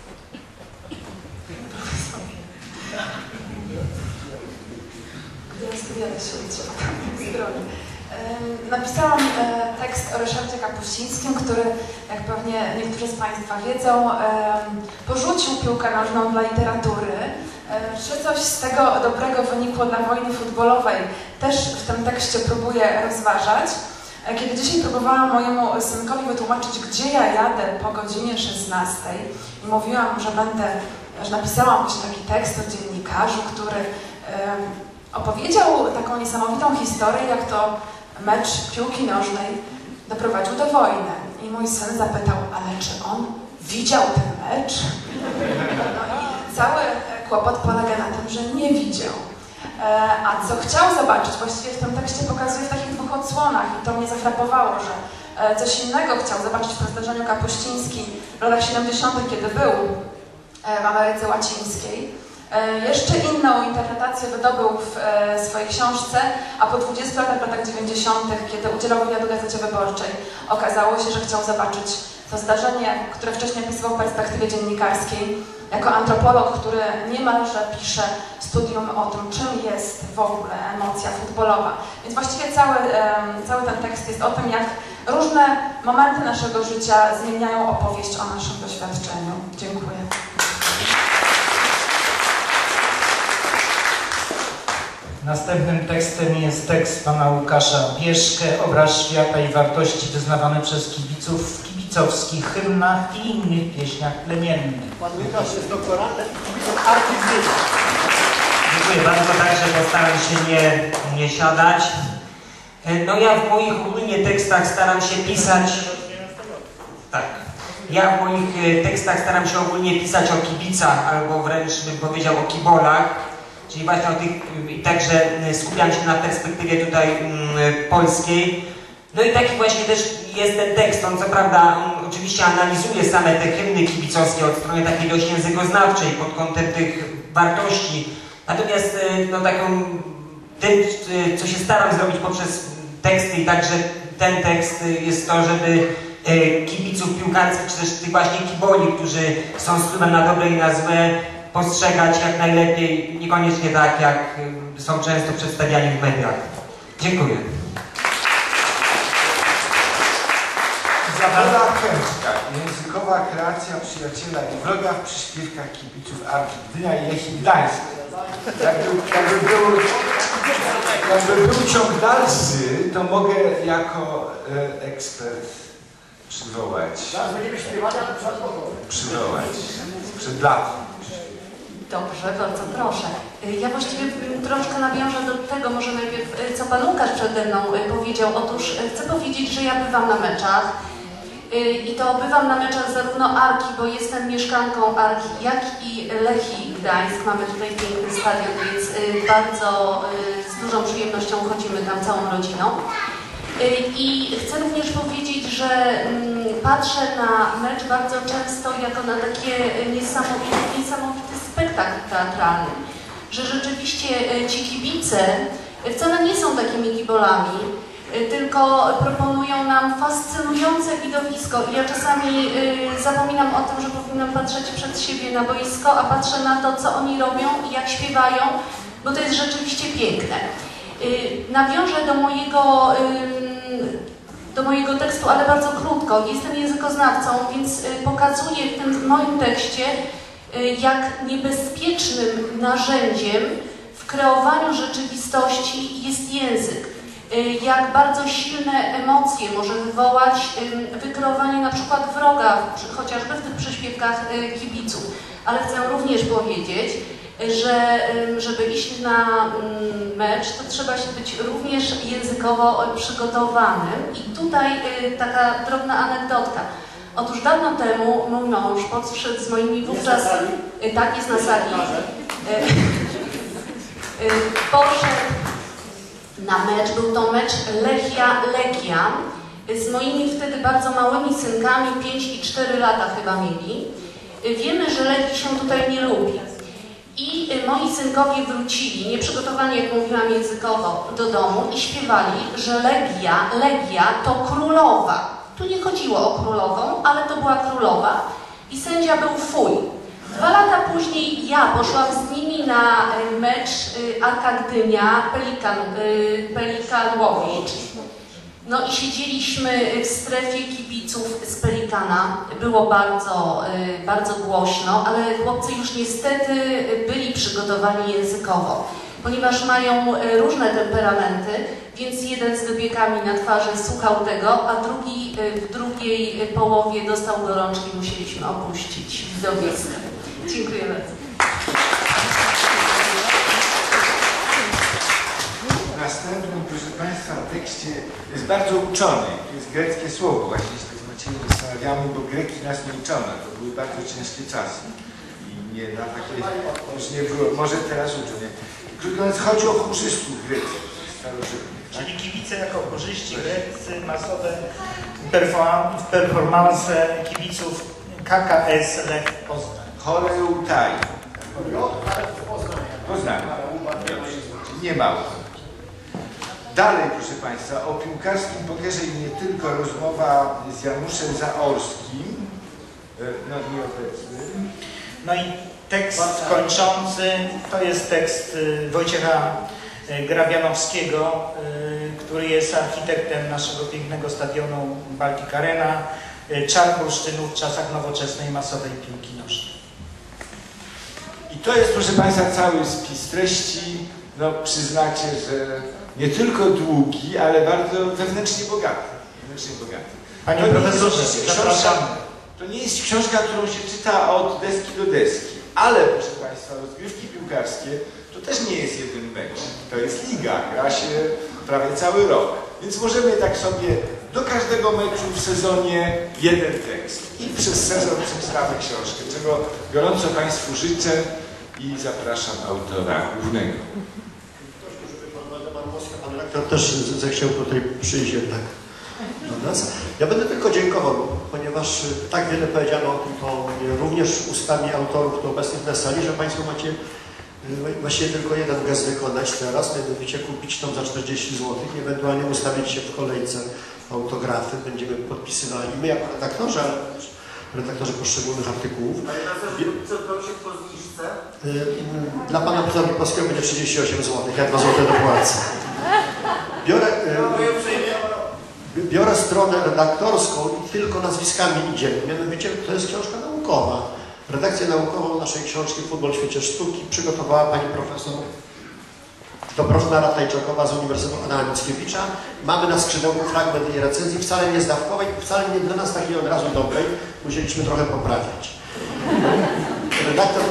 Napisałam tekst o Ryszardzie Kapuścińskim, który, jak pewnie niektórzy z Państwa wiedzą, porzucił piłkę nożną dla literatury. Czy coś z tego dobrego wynikło dla wojny futbolowej, też w tym tekście próbuję rozważać. Kiedy dzisiaj próbowałam mojemu synkowi wytłumaczyć, gdzie ja jadę po godzinie 16 i mówiłam, że napisałam właśnie taki tekst o dziennikarzu, który opowiedział taką niesamowitą historię, jak to mecz piłki nożnej doprowadził do wojny. I mój syn zapytał, ale czy on widział ten mecz? No i cały kłopot polega na tym, że nie widział. A co chciał zobaczyć, właściwie w tym tekście pokazuje w takich dwóch odsłonach i to mnie zafrapowało, że coś innego chciał zobaczyć w zdarzeniu Kapuścińskim w latach 70., kiedy był w Ameryce Łacińskiej. Jeszcze inną interpretację wydobył w swojej książce, a po 20 latach, w latach 90., kiedy udzielał wywiadu Gazecie Wyborczej, okazało się, że chciał zobaczyć To zdarzenie, które wcześniej opisywał w perspektywie dziennikarskiej, jako antropolog, który niemalże pisze studium o tym, czym jest w ogóle emocja futbolowa. Więc właściwie cały ten tekst jest o tym, jak różne momenty naszego życia zmieniają opowieść o naszym doświadczeniu. Dziękuję. Następnym tekstem jest tekst pana Łukasza Bieszkę, Obraz świata i wartości wyznawane przez kibiców w kibicowskich hymnach i innych pieśniach plemiennych. Pan Łukasz jest doktorantem kibiców Arki Gdynia. Dziękuję bardzo, także postaram się nie siadać. No ja w moich ogólnie tekstach staram się pisać... Tak. Ja w moich tekstach staram się ogólnie pisać o kibicach, albo wręcz bym powiedział o kibolach. Czyli właśnie o tych, także skupiam się na perspektywie tutaj polskiej. No i taki właśnie też jest ten tekst. On co prawda oczywiście analizuje same te hymny kibicowskie od strony takiej dość językoznawczej pod kątem tych wartości. Natomiast no tym, co się staram zrobić poprzez teksty i także ten tekst jest to, żeby kibiców piłkarskich, czy też tych właśnie kiboli, którzy są z klubem na dobre i na złe, postrzegać jak najlepiej, niekoniecznie tak, jak są często przedstawiani w mediach. Dziękuję. Izabela Kępska, językowa kreacja przyjaciela i wroga w przyśpiewkach kibiców Arki Gdynia i Lechii Gdańsk. Jakby był ciąg dalszy, to mogę jako ekspert przywołać. Zaraz będziemy śpiewali, ale przywołać. Przed latem. Dobrze, bardzo proszę. Ja właściwie troszkę nawiążę do tego, może najpierw, co pan Łukasz przede mną powiedział. Otóż chcę powiedzieć, że ja bywam na meczach i to bywam na meczach zarówno Arki, bo jestem mieszkanką Arki, jak i Lechii Gdańsk. Mamy tutaj piękny stadion, więc bardzo z dużą przyjemnością chodzimy tam całą rodziną. I chcę również powiedzieć, że patrzę na mecz bardzo często jako na takie niesamowity spektakl teatralny, że rzeczywiście ci kibice wcale nie są takimi kibolami, tylko proponują nam fascynujące widowisko. I ja czasami zapominam o tym, że powinnam patrzeć przed siebie na boisko, a patrzę na to, co oni robią i jak śpiewają, bo to jest rzeczywiście piękne. Nawiążę do mojego tekstu, ale bardzo krótko. Jestem językoznawcą, więc pokazuję w tym moim tekście, jak niebezpiecznym narzędziem w kreowaniu rzeczywistości jest język. Jak bardzo silne emocje może wywołać wykreowanie na przykład wroga, chociażby w tych przyśpiewkach kibiców. Ale chcę również powiedzieć, że żeby iść na mecz, to trzeba się być również językowo przygotowanym. I tutaj taka drobna anegdotka. Otóż dawno temu mój mąż podszedł z moimi wówczas... Tak, jest na sali. Poszedł na mecz, był to mecz Lechia-Legia z moimi wtedy bardzo małymi synkami, 5 i 4 lata chyba mieli. Wiemy, że Lechii się tutaj nie lubi. I moi synkowie wrócili, nieprzygotowani, jak mówiłam językowo, do domu i śpiewali, że Legia to królowa. Tu nie chodziło o królową, ale to była królowa i sędzia był fuj. 2 lata później ja poszłam z nimi na mecz Arka Gdynia, Pelikan Łowicz. No i siedzieliśmy w strefie kibiców z Pelikana. Było bardzo głośno, ale chłopcy już niestety byli przygotowani językowo, ponieważ mają różne temperamenty, więc jeden z wypiekami na twarzy słuchał tego, a drugi w drugiej połowie dostał gorączki, musieliśmy opuścić widowisko. Dziękuję bardzo. Następnym, proszę Państwa, w tekście jest bardzo uczony. To jest greckie słowo. Właśnie się tak z Maciejem zastanawiamy, bo Greki nas nie uczono. To były bardzo ciężkie czasy. I nie na takie już nie było. Może teraz uczą. Krótko mówiąc, chodzi o chórzystów greckich, starożytnych. Tak? Czyli kibice jako chórzyści greccy, masowe performanse kibiców KKS Lech Poznań. Choreutai. Poznań. Nie mało. Dalej, proszę Państwa, o piłkarskim pokerze i nie tylko rozmowa z Januszem Zaorskim, no nieobecnym. No i tekst kończący to jest tekst Wojciecha Grabianowskiego, który jest architektem naszego pięknego stadionu Baltic Arena, czar bursztynu w czasach nowoczesnej masowej piłki nożnej. I to jest, proszę Państwa, cały spis treści. No przyznacie, że nie tylko długi, ale bardzo wewnętrznie bogaty. Panie profesorze, zapraszamy. To nie jest książka, którą się czyta od deski do deski, ale proszę Państwa, rozgrywki piłkarskie to też nie jest jeden mecz. To jest liga, gra się prawie cały rok. Więc możemy tak sobie do każdego meczu w sezonie jeden tekst. I przez sezon przeczytamy książkę, czego gorąco Państwu życzę i zapraszam autora głównego. Pan rektor też zechciał tutaj przyjść jednak do nas. Ja będę tylko dziękował, ponieważ tak wiele powiedziano o tym tonie, również ustami autorów tu obecnych na sali, że Państwo macie właściwie tylko jeden gest wykonać teraz, mianowicie kupić tam za 40 zł, ewentualnie ustawić się w kolejce autografy, będziemy podpisywali my jako redaktorzy, ale też redaktorzy poszczególnych artykułów. Dla Pana profesora Polskiego będzie 38 zł, ja 2 zł dopłacę. Biorę stronę redaktorską i tylko nazwiskami idziemy. Mianowicie to jest książka naukowa. Redakcję naukową naszej książki Futbol w świecie sztuki przygotowała pani profesor Dobrowna Ratajczakowa z Uniwersytetu Adama Mickiewicza. Mamy na skrzydełku fragment jej recenzji, wcale nie zdawkowej, wcale nie dla nas takiej od razu dobrej. Musieliśmy trochę poprawiać. Redaktor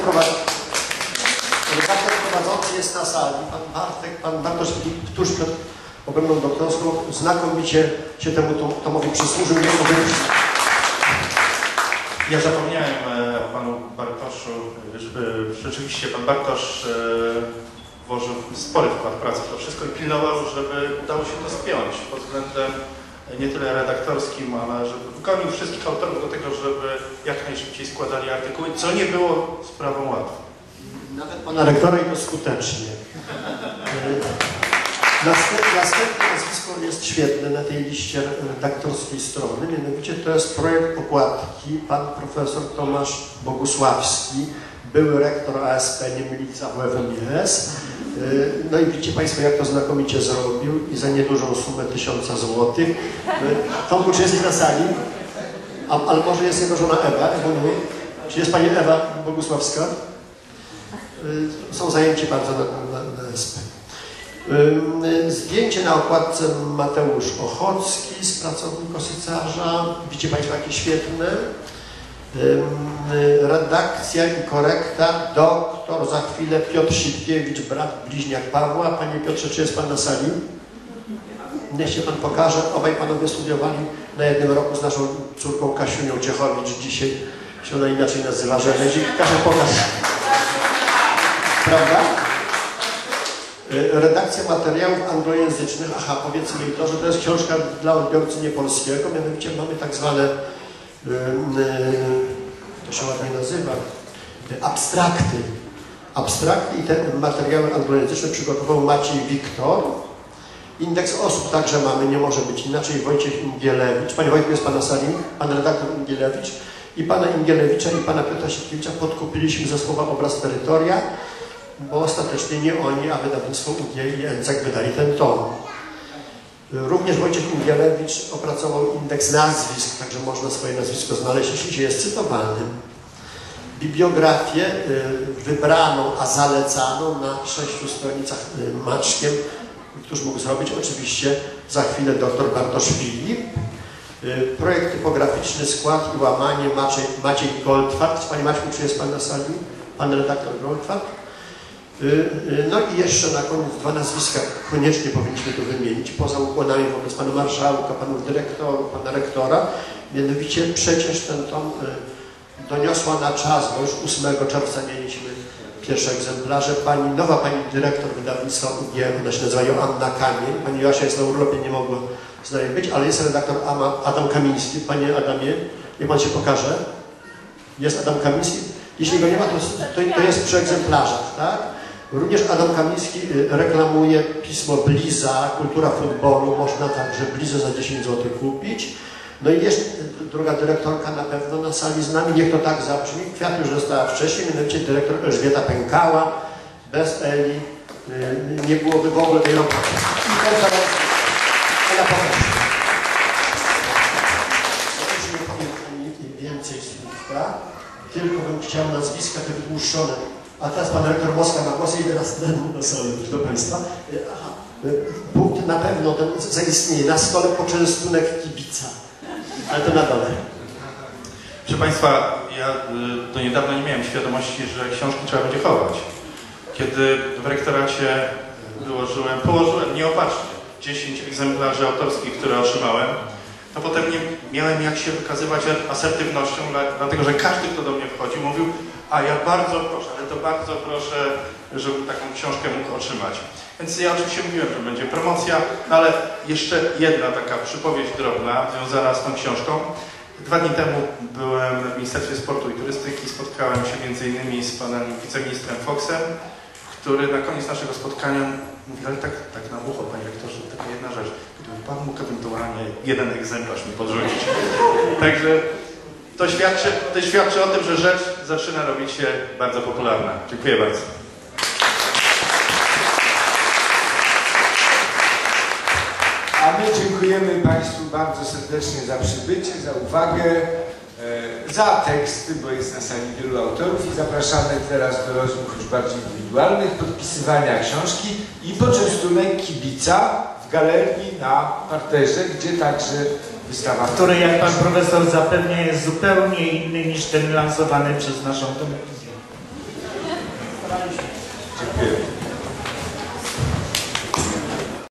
prowadzący jest na sali, pan Bartosz Filip, tuż przed obroną doktorską, znakomicie się temu tomowi przysłużył. Ja zapomniałem o panu Bartoszu, rzeczywiście pan Bartosz włożył spory wkład pracy w to wszystko i pilnował, żeby udało się to spiąć pod względem nie tyle redaktorskim, ale żeby wykonał wszystkich autorów do tego, żeby jak najszybciej składali artykuły, co nie było sprawą łatwą. Nawet pana rektora i to skutecznie. Następne nazwisko jest świetne na tej liście redaktorskiej strony, mianowicie to jest projekt okładki, pan profesor Tomasz Bogusławski, były rektor ASP Niemilica WFMS. No i widzicie Państwo, jak to znakomicie zrobił i za niedużą sumę 1000 zł. Tomku, czy jesteś na sali? Ale może jest jego żona Ewa? Czy jest Pani Ewa Bogusławska? Są zajęci bardzo na ASP. Zdjęcie na okładce Mateusz Ochocki z pracowni kosycarza. Widzicie Państwo, jakie świetne. Redakcja i korekta doktor za chwilę Piotr Sitkiewicz, brat bliźniak Pawła. Panie Piotrze, czy jest Pan na sali? Niech się Pan pokaże. Obaj Panowie studiowali na jednym roku z naszą córką Kasiunią Ciechowicz. Dzisiaj się ona inaczej nazywa, że będzie Kasia pokaż. Prawda? Redakcja materiałów anglojęzycznych. Aha, powiedzmy i to, że to jest książka dla odbiorcy niepolskiego. Mianowicie mamy tak zwane to się ładnie nazywa, abstrakty i te materiały anglojęzyczne przygotował Maciej Wiktor. Indeks osób także mamy, nie może być inaczej, Wojciech Ingielewicz. Panie Wojtku, jest Pan na sali? Pan redaktor Ingielewicz. I Pana Ingielewicza i Pana Piotra Sitkiewicza podkupiliśmy ze słowa obraz terytoria, bo ostatecznie nie oni, a wydawnictwo UG i ENCEK wydali ten tom. Również Wojciech Ingielewicz opracował indeks nazwisk, także można swoje nazwisko znaleźć, jeśli się jest cytowanym. Bibliografię wybraną, a zalecaną na 6 stronicach maczkiem, któż mógł zrobić oczywiście za chwilę dr Bartosz Filip. Projekt typograficzny, skład i łamanie Maciej Goldfart. Panie Maćku, czy jest Pan na sali? Pan redaktor Goldfart. No i jeszcze na koniec 2 nazwiska koniecznie powinniśmy tu wymienić, poza ukłonami wobec Pana Marszałka, Panów Dyrektorów, Pana Rektora. Mianowicie przecież ten tom doniosła na czas, bo już 8 czerwca mieliśmy pierwsze egzemplarze. Nowa Pani Dyrektor wydawnictwa UG, ona się nazywa Joanna Kamień. Pani Joasia jest na urlopie, nie mogła z nami być, ale jest redaktor Adam Kamiński. Panie Adamie, niech Pan się pokaże. Jest Adam Kamiński. Jeśli go nie ma, to jest przy egzemplarzach, tak? Również Adam Kamiński reklamuje pismo Bliza, Kultura Futbolu, można także Blizo za 10 zł kupić. No i jest druga dyrektorka na pewno na sali z nami, niech to tak zabrzmi. Kwiat już została wcześniej, mianowicie dyrektor Elżbieta Pękała. Bez Eli nie byłoby w ogóle tej roboty. Ela pokaże. Już nie powiem ani więcej słówka, tylko bym chciał nazwiska te wydłużone. A teraz pan rektor Moska ma głos i idę na salę do Państwa. Aha, punkt na pewno ten zaistnieje. Na stole poczęstunek kibica. Ale to na dole. Proszę Państwa, ja do niedawna nie miałem świadomości, że książki trzeba będzie chować. Kiedy w rektoracie położyłem nieopatrznie 10 egzemplarzy autorskich, które otrzymałem, to potem nie miałem jak się wykazywać asertywnością, dlatego że każdy, kto do mnie wchodził, mówił: a ja bardzo proszę, ale to bardzo proszę, żebym taką książkę mógł otrzymać. Więc ja oczywiście mówiłem, że będzie promocja, ale jeszcze jedna taka przypowieść drobna związana z tą książką. 2 dni temu byłem w Ministerstwie Sportu i Turystyki, spotkałem się m.in. z panem wiceministrem Foxem, który na koniec naszego spotkania mówi: ale tak na ucho, panie rektorze, taka jedna rzecz, gdyby pan mógł ewentualnie 1 egzemplarz mi podrzucić. Także to świadczy o tym, że rzecz zaczyna robić się bardzo popularna. Dziękuję bardzo. A my dziękujemy Państwu bardzo serdecznie za przybycie, za uwagę, za teksty, bo jest na sali wielu autorów i zapraszamy teraz do rozmów już bardziej indywidualnych, podpisywania książki i poczęstunek kibica w galerii na parterze, gdzie także wystawa. Który, jak pan profesor zapewnia, jest zupełnie inny niż ten lansowany przez naszą telewizję. Dziękuję.